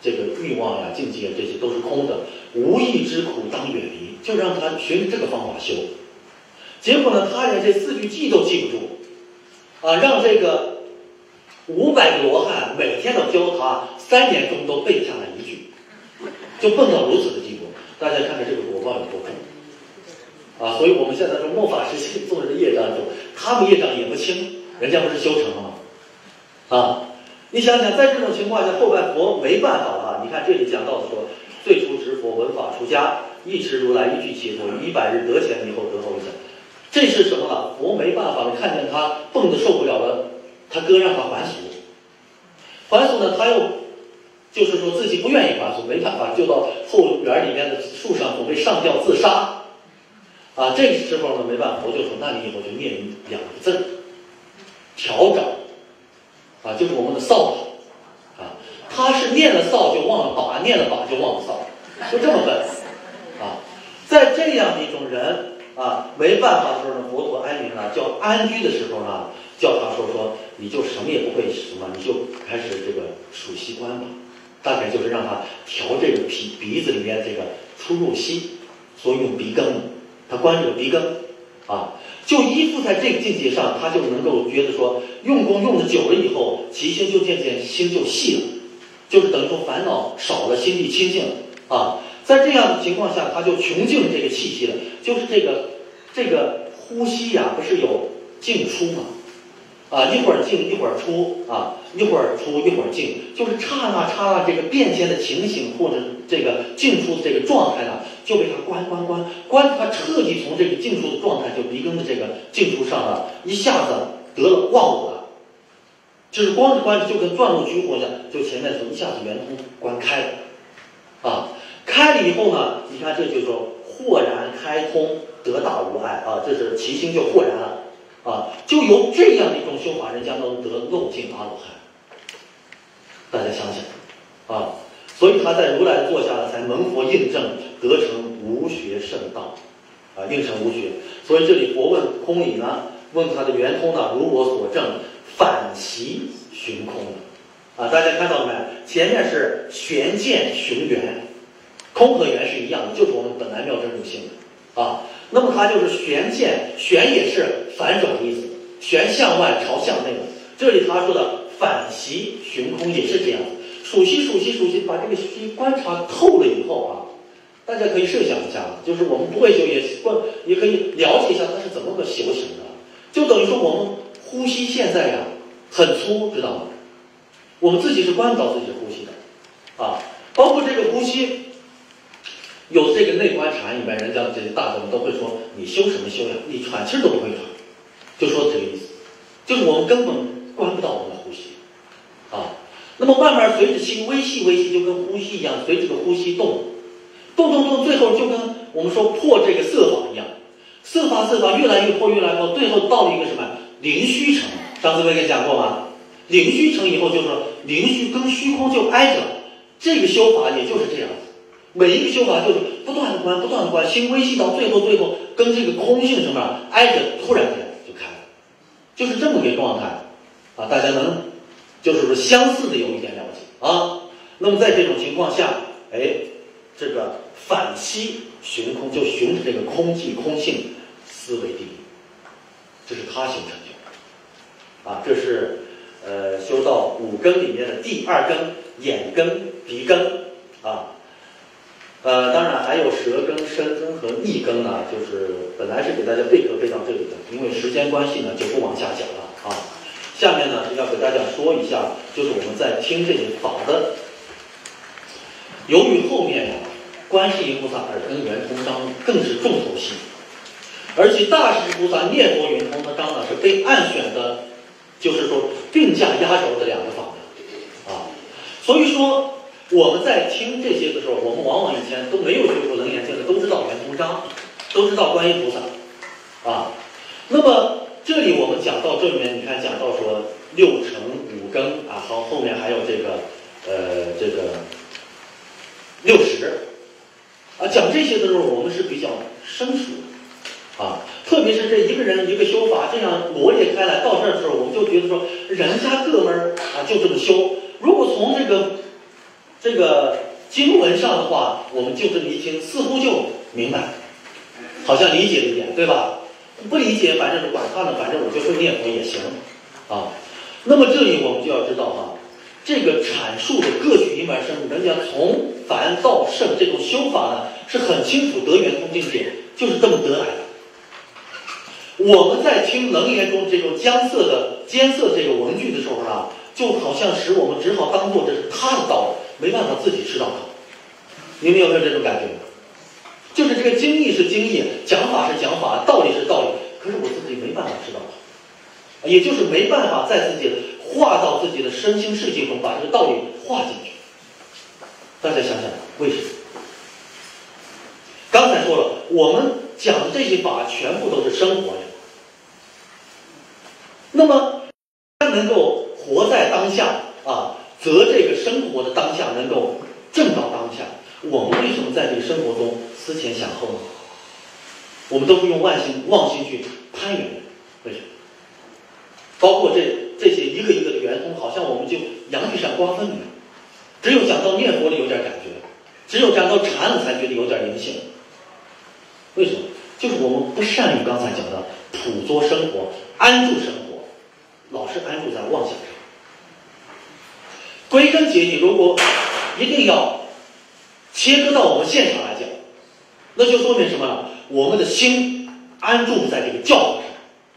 这个欲望呀、境界这些都是空的，无益之苦当远离，就让他循这个方法修。结果呢，他连这四句偈都记不住，啊，让这个五百个罗汉每天都教他，三年中都背下来一句，就蹦到如此的地步。大家看看这个果报有多重啊！所以我们现在说末法时期做人的业障重，他们业障也不轻，人家不是修成了吗？啊，你想想，在这种情况下，后来佛没办法了。你看这里讲到的说，最初执佛闻法出家，一持如来一句解脱，一百日得前以后得后一想。这是什么呢？佛没办法了，看见他蹦得受不了了，他哥让他还俗。还俗呢，他又就是说自己不愿意还俗，没办法，就到后园里面的树上准备上吊自杀。啊，这个时候呢，没办法，佛就说：“那你以后就念两个字，调掌。”啊，就是我们的扫把。啊，他是念了扫就忘了把，念了把就忘了扫，就这么笨。啊，在这样的一种人啊，没办法的时候呢，佛陀安宁啊，叫安居的时候呢，叫他说说，你就什么也不会什么，你就开始这个数息观吧。大概就是让他调这个鼻鼻子里面这个出入息，所以用鼻根。他观这个鼻根，啊，就依附在这个境界上，他就能够觉得说，用功用的久了以后，其心就渐渐心就细了，就是等于说烦恼少了，心地清净了啊。在这样的情况下，他就穷尽这个气息了，就是这个这个呼吸呀、啊，不是有进出吗？啊，一会儿进一会儿出啊，一会儿出一会儿进，就是刹那刹那这个变迁的情形或者这个进出的这个状态呢，就被他观观观观，他彻底从这个进出的状态，就鼻根的这个进出上了，一下子得了忘我了，就是光是观着就跟钻入虚空一样，就前面说一下子圆通观开了，啊，开了以后呢，你看这就说豁然开通，得大无碍啊，这是其心就豁然了。啊，就由这样的一种修法，人家能得漏尽阿罗汉。大家想想，啊，所以他在如来座下才蒙佛印证，得成无学圣道，啊，应成无学。所以这里佛问空理呢，问他的圆通呢，如我所证，反习寻空啊，大家看到了没？前面是玄见寻圆，空和圆是一样的，就是我们本来妙真如性的啊。那么它就是玄见，玄也是反转的意思，玄向外朝向内的。这里他说的反习寻空也是这样子，数息数息数息，把这个息观察透了以后啊，大家可以设想一下，就是我们不会修也观，也可以了解一下它是怎么个修行的。就等于说我们呼吸现在呀、啊、很粗，知道吗？我们自己是观不到自己的呼吸的啊，包括这个呼吸。有这个内观禅里面，人家这些大众都会说，你修什么修养？你喘气都不会喘，就说这个意思，就是我们根本观不到我们的呼吸啊。那么慢慢随着心微细微细，就跟呼吸一样，随着这个呼吸动，动动动，最后就跟我们说破这个色法一样，色法色法越来越破越来越破，最后到了一个什么灵虚成。上次我跟你讲过吗？灵虚成以后，就是说灵虚跟虚空就挨着，这个修法也就是这样子。每一个修法就是不断的观，不断的观，心微细到最后，最后跟这个空性什么挨着，突然间就开了，就是这么个状态啊！大家能就是说相似的有一点了解啊。那么在这种情况下，哎，这个反息寻空，就寻着这个空寂空性思维第一，这是他修成就啊。这是呃修到五根里面的第二根眼根鼻根啊。呃，当然还有舌根、身根和意根呢，就是本来是给大家备课备到这里的，因为时间关系呢，就不往下讲了啊。下面呢要给大家说一下，就是我们在听这些法的，由于后面呀、啊，观世音菩萨耳根圆通章更是重头戏，而且大势至菩萨念佛圆通的章呢是被暗选的，就是说并驾压轴的两个法门啊，所以说。我们在听这些的时候，我们往往以前都没有学过楞严经的，都知道圆通章，都知道观音菩萨，啊，那么这里我们讲到这里面，你看讲到说六尘五根啊，好，后面还有这个呃这个六识啊，讲这些的时候，我们是比较生疏啊，特别是这一个人一个修法这样罗列开来，到这儿的时候，我们就觉得说人家各门啊就这么修，如果从这个这个经文上的话，我们就这么一听，似乎就明白，好像理解了一点，对吧？不理解，反正是管他呢，反正我就会念佛也行啊。那么这里我们就要知道哈、啊，这个阐述的各具因缘生，人家从凡到圣这种修法呢，是很清楚得圆通境界，就是这么得来的。我们在听楞严中这种艰涩的艰涩这个文句的时候啊，就好像使我们只好当做这是他的道理，没办法自己吃到它。你们有没有这种感觉？就是这个经义是经义，讲法是讲法，道理是道理，可是我自己没办法知道它，也就是没办法在自己化到自己的身心世界中，把这个道理化进去。大家想想为什么？刚才说了，我们讲的这些法全部都是生活的，那么他能够活在当下啊，则这个生活的当下能够正到当下。我们为什么在这个生活中思前想后呢？我们都是用妄心妄心去攀缘的，为什么？包括这这些一个一个的圆通，好像我们就洋芋闪瓜分一样。只有讲到念佛里有点感觉，只有讲到禅了才觉得有点灵性。为什么？就是我们不善于刚才讲的普作生活、安住生活，老是安住在妄想上。归根结底，如果一定要切割到我们现场来讲，那就说明什么呢？我们的心安住在这个教法上。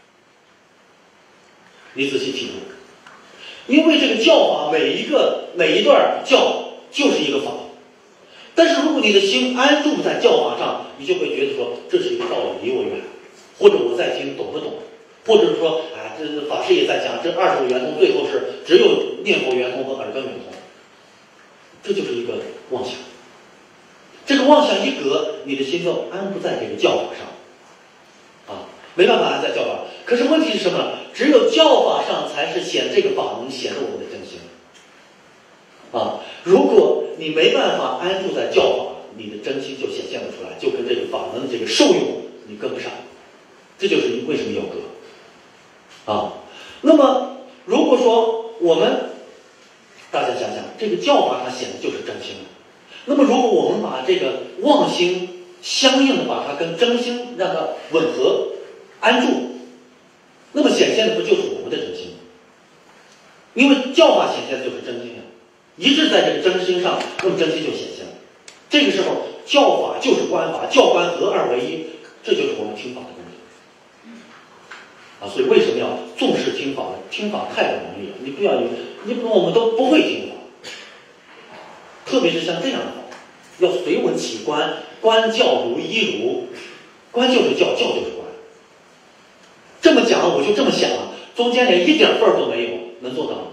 你仔细体会，因为这个教法每一个每一段教就是一个法，但是如果你的心安住在教法上，你就会觉得说这是一个道理离我远，或者我在听懂不懂，或者是说啊，这法师也在讲这二十个圆通最后是只有念佛圆通和耳根圆通，这就是一个妄想。这个妄想一隔，你的心就安不在这个教法上，啊，没办法安在教法。可是问题是什么呢？只有教法上才是显这个法能显露我们的真心，啊，如果你没办法安住在教法，你的真心就显现不出来，就跟这个法门的这个受用你跟不上，这就是为什么有隔，啊，那么如果说我们大家想想，这个教法它显的就是真心。那么，如果我们把这个妄心相应的把它跟真心让它吻合、安住，那么显现的不就是我们的真心吗？因为教法显现的就是真心啊，一致在这个真心上，那么真心就显现了。这个时候，教法就是观法，教观合二为一，这就是我们听法的功能啊。所以为什么要重视听法呢？听法太容易了，你不要你不我们都不会听法。特别是像这样的法，要随文起观，观教如一如，观就是教，教就是观。这么讲，我就这么想，中间连一点份儿都没有，能做到吗？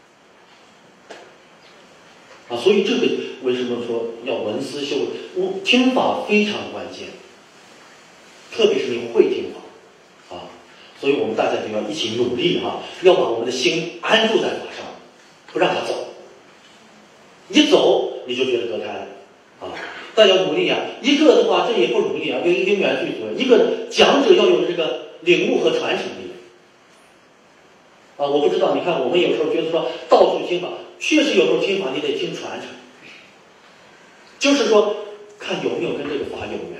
啊，所以这个为什么说要闻思修？听法非常关键，特别是你会听法啊，所以我们大家就要一起努力哈、啊，要把我们的心安住在法上，不让它走。一走你就觉得隔开了啊！大家努力啊！一个的话这也不容易啊，因为因缘具足。一个讲者要有这个领悟和传承力啊！我不知道，你看我们有时候觉得说到处听法，确实有时候听法你得听传承，就是说看有没有跟这个法有缘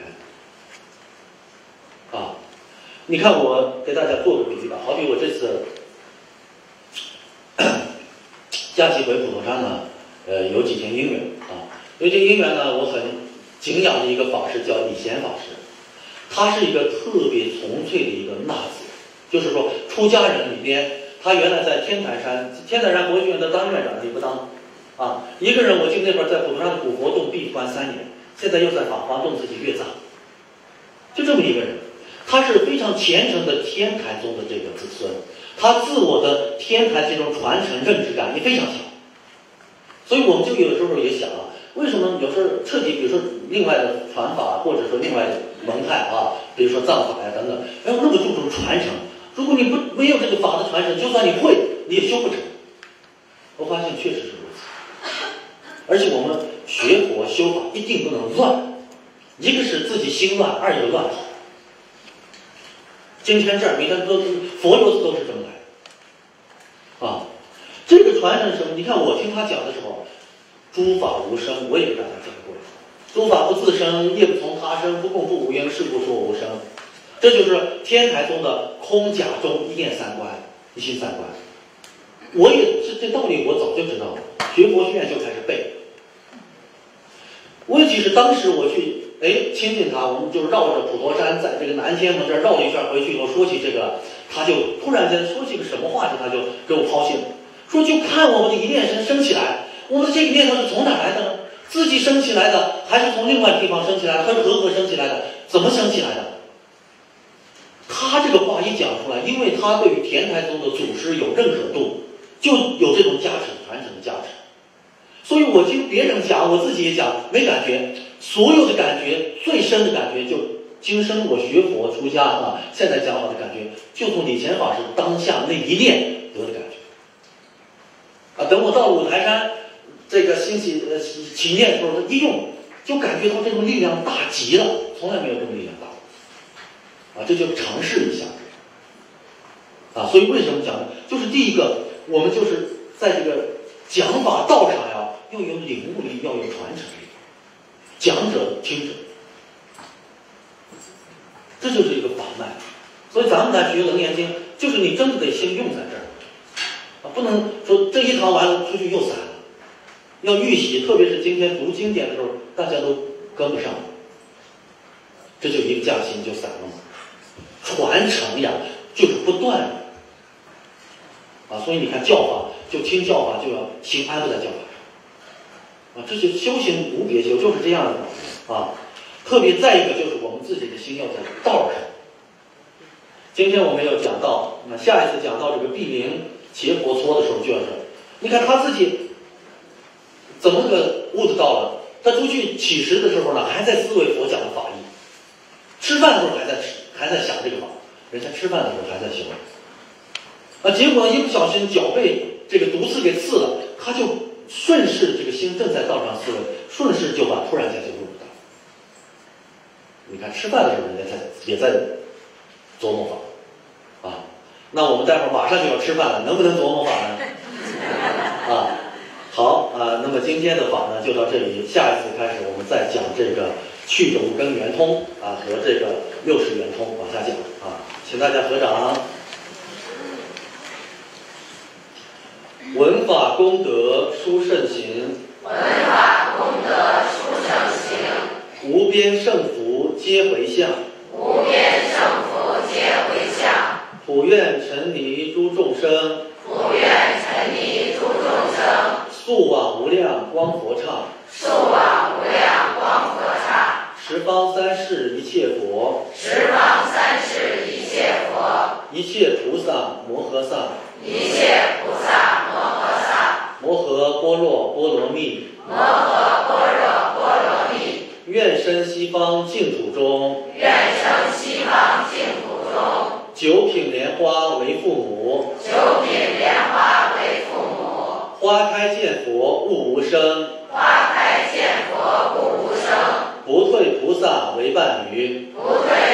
啊！你看我给大家做个比喻吧，好比我这次假期回普陀山呢。呃，有几天因缘啊，因为这因缘呢，我很敬仰的一个法师叫李贤法师，他是一个特别从粹的一个纳子，就是说出家人里边，他原来在天台山，天台山佛学院的当院长，你不当啊，一个人我记得那会儿在普陀山的古佛洞闭关三年，现在又在法华洞自己阅藏，就这么一个人，他是非常虔诚的天台宗的这个子孙，他自我的天台这种传承认知感也非常强。所以我们就有时候也想啊，为什么有时候彻底，比如说另外的传法，或者说另外的门派啊，比如说藏法呀等等，要那么注重传承？如果你不没有这个法的传承，就算你会，你也修不成。我发现确实是如此。而且我们学佛修法一定不能乱，一个是自己心乱，二一个乱跑。今天这儿，明天都佛游子都是这么来的啊。这个传承什么？你看我听他讲的时候， 诸法无生，我也给大家讲过。诸法不自生，业不从他生，不共不无因，是故说无生。这就是天台宗的空假中一念三观，一心三观。我也这这道理我早就知道了，学佛学院就开始背。我其实当时我去哎亲近他，我们就绕着普陀山，在这个南天门这儿绕了一圈回去以后，说起这个，他就突然间说起个什么话题，他就给我抛弃了，说就看我们的一念生升起来，我们的这个念头是从哪来的呢？自己升起来的，还是从另外地方升起来的？它是和合升起来的？怎么升起来的？他这个话一讲出来，因为他对于天台宗的祖师有认可度，就有这种加持传承的价值。所以我听别人讲，我自己也讲，没感觉。所有的感觉，最深的感觉，就今生我学佛出家啊，现在讲法的感觉，就从理前法师当下那一念得的感觉。啊，等我到了五台山，这个兴起呃起念的时候，一用就感觉到这种力量大极了，从来没有这么力量大。啊，这就尝试一下。啊，所以为什么讲呢？就是第一个，我们就是在这个讲法道上呀，要有领悟力，要有传承力，讲者听者，这就是一个法脉。所以咱们来学《楞严经》，就是你真的得先用在这儿，啊，不能说这一堂完了出去又散了，要预习。特别是今天读经典的时候，大家都跟不上，这就一个架心就散了嘛。传承呀，就是不断的。啊，所以你看教法，就听教法就要心安住在教法上，啊，这就修行无别修，就是这样的啊。特别再一个就是我们自己的心要在道上。今天我们要讲到，那下一次讲到这个毗陵结佛搓的时候就要说，你看他自己怎么个悟得到了？他出去乞食的时候呢，还在思维佛讲的法义；吃饭的时候还在吃，还在想这个法。人家吃饭的时候还在修。啊，结果一不小心脚被这个毒刺给刺了，他就顺势这个心正在道上思维，顺势就把突然间就入不到。你看吃饭的时候人家在也在琢磨法啊，那我们待会儿马上就要吃饭了，能不能琢磨法呢？啊，好啊，那么今天的法呢就到这里，下一次开始我们再讲这个去者五根圆通啊和这个六识圆通往下讲啊，请大家合掌。闻法功德殊胜行， 闻法功德殊胜行， 无边胜福皆回向， 无边胜福皆回向， 普愿沉溺诸众生， 普愿沉溺诸众生， 速往无量光佛刹， 速往无量光佛刹， 十方三世一切佛， 十方三世一切佛， 一切菩萨摩诃萨， 一切菩萨摩诃萨， 摩诃般若波罗蜜， 摩诃般若波罗蜜， 愿生西方净土中， 愿生西方净土中， 九品莲花为父母， 九品莲花为父母， 花开见佛悟无生， 花开见佛悟无生， 不退菩萨为伴侣， 不退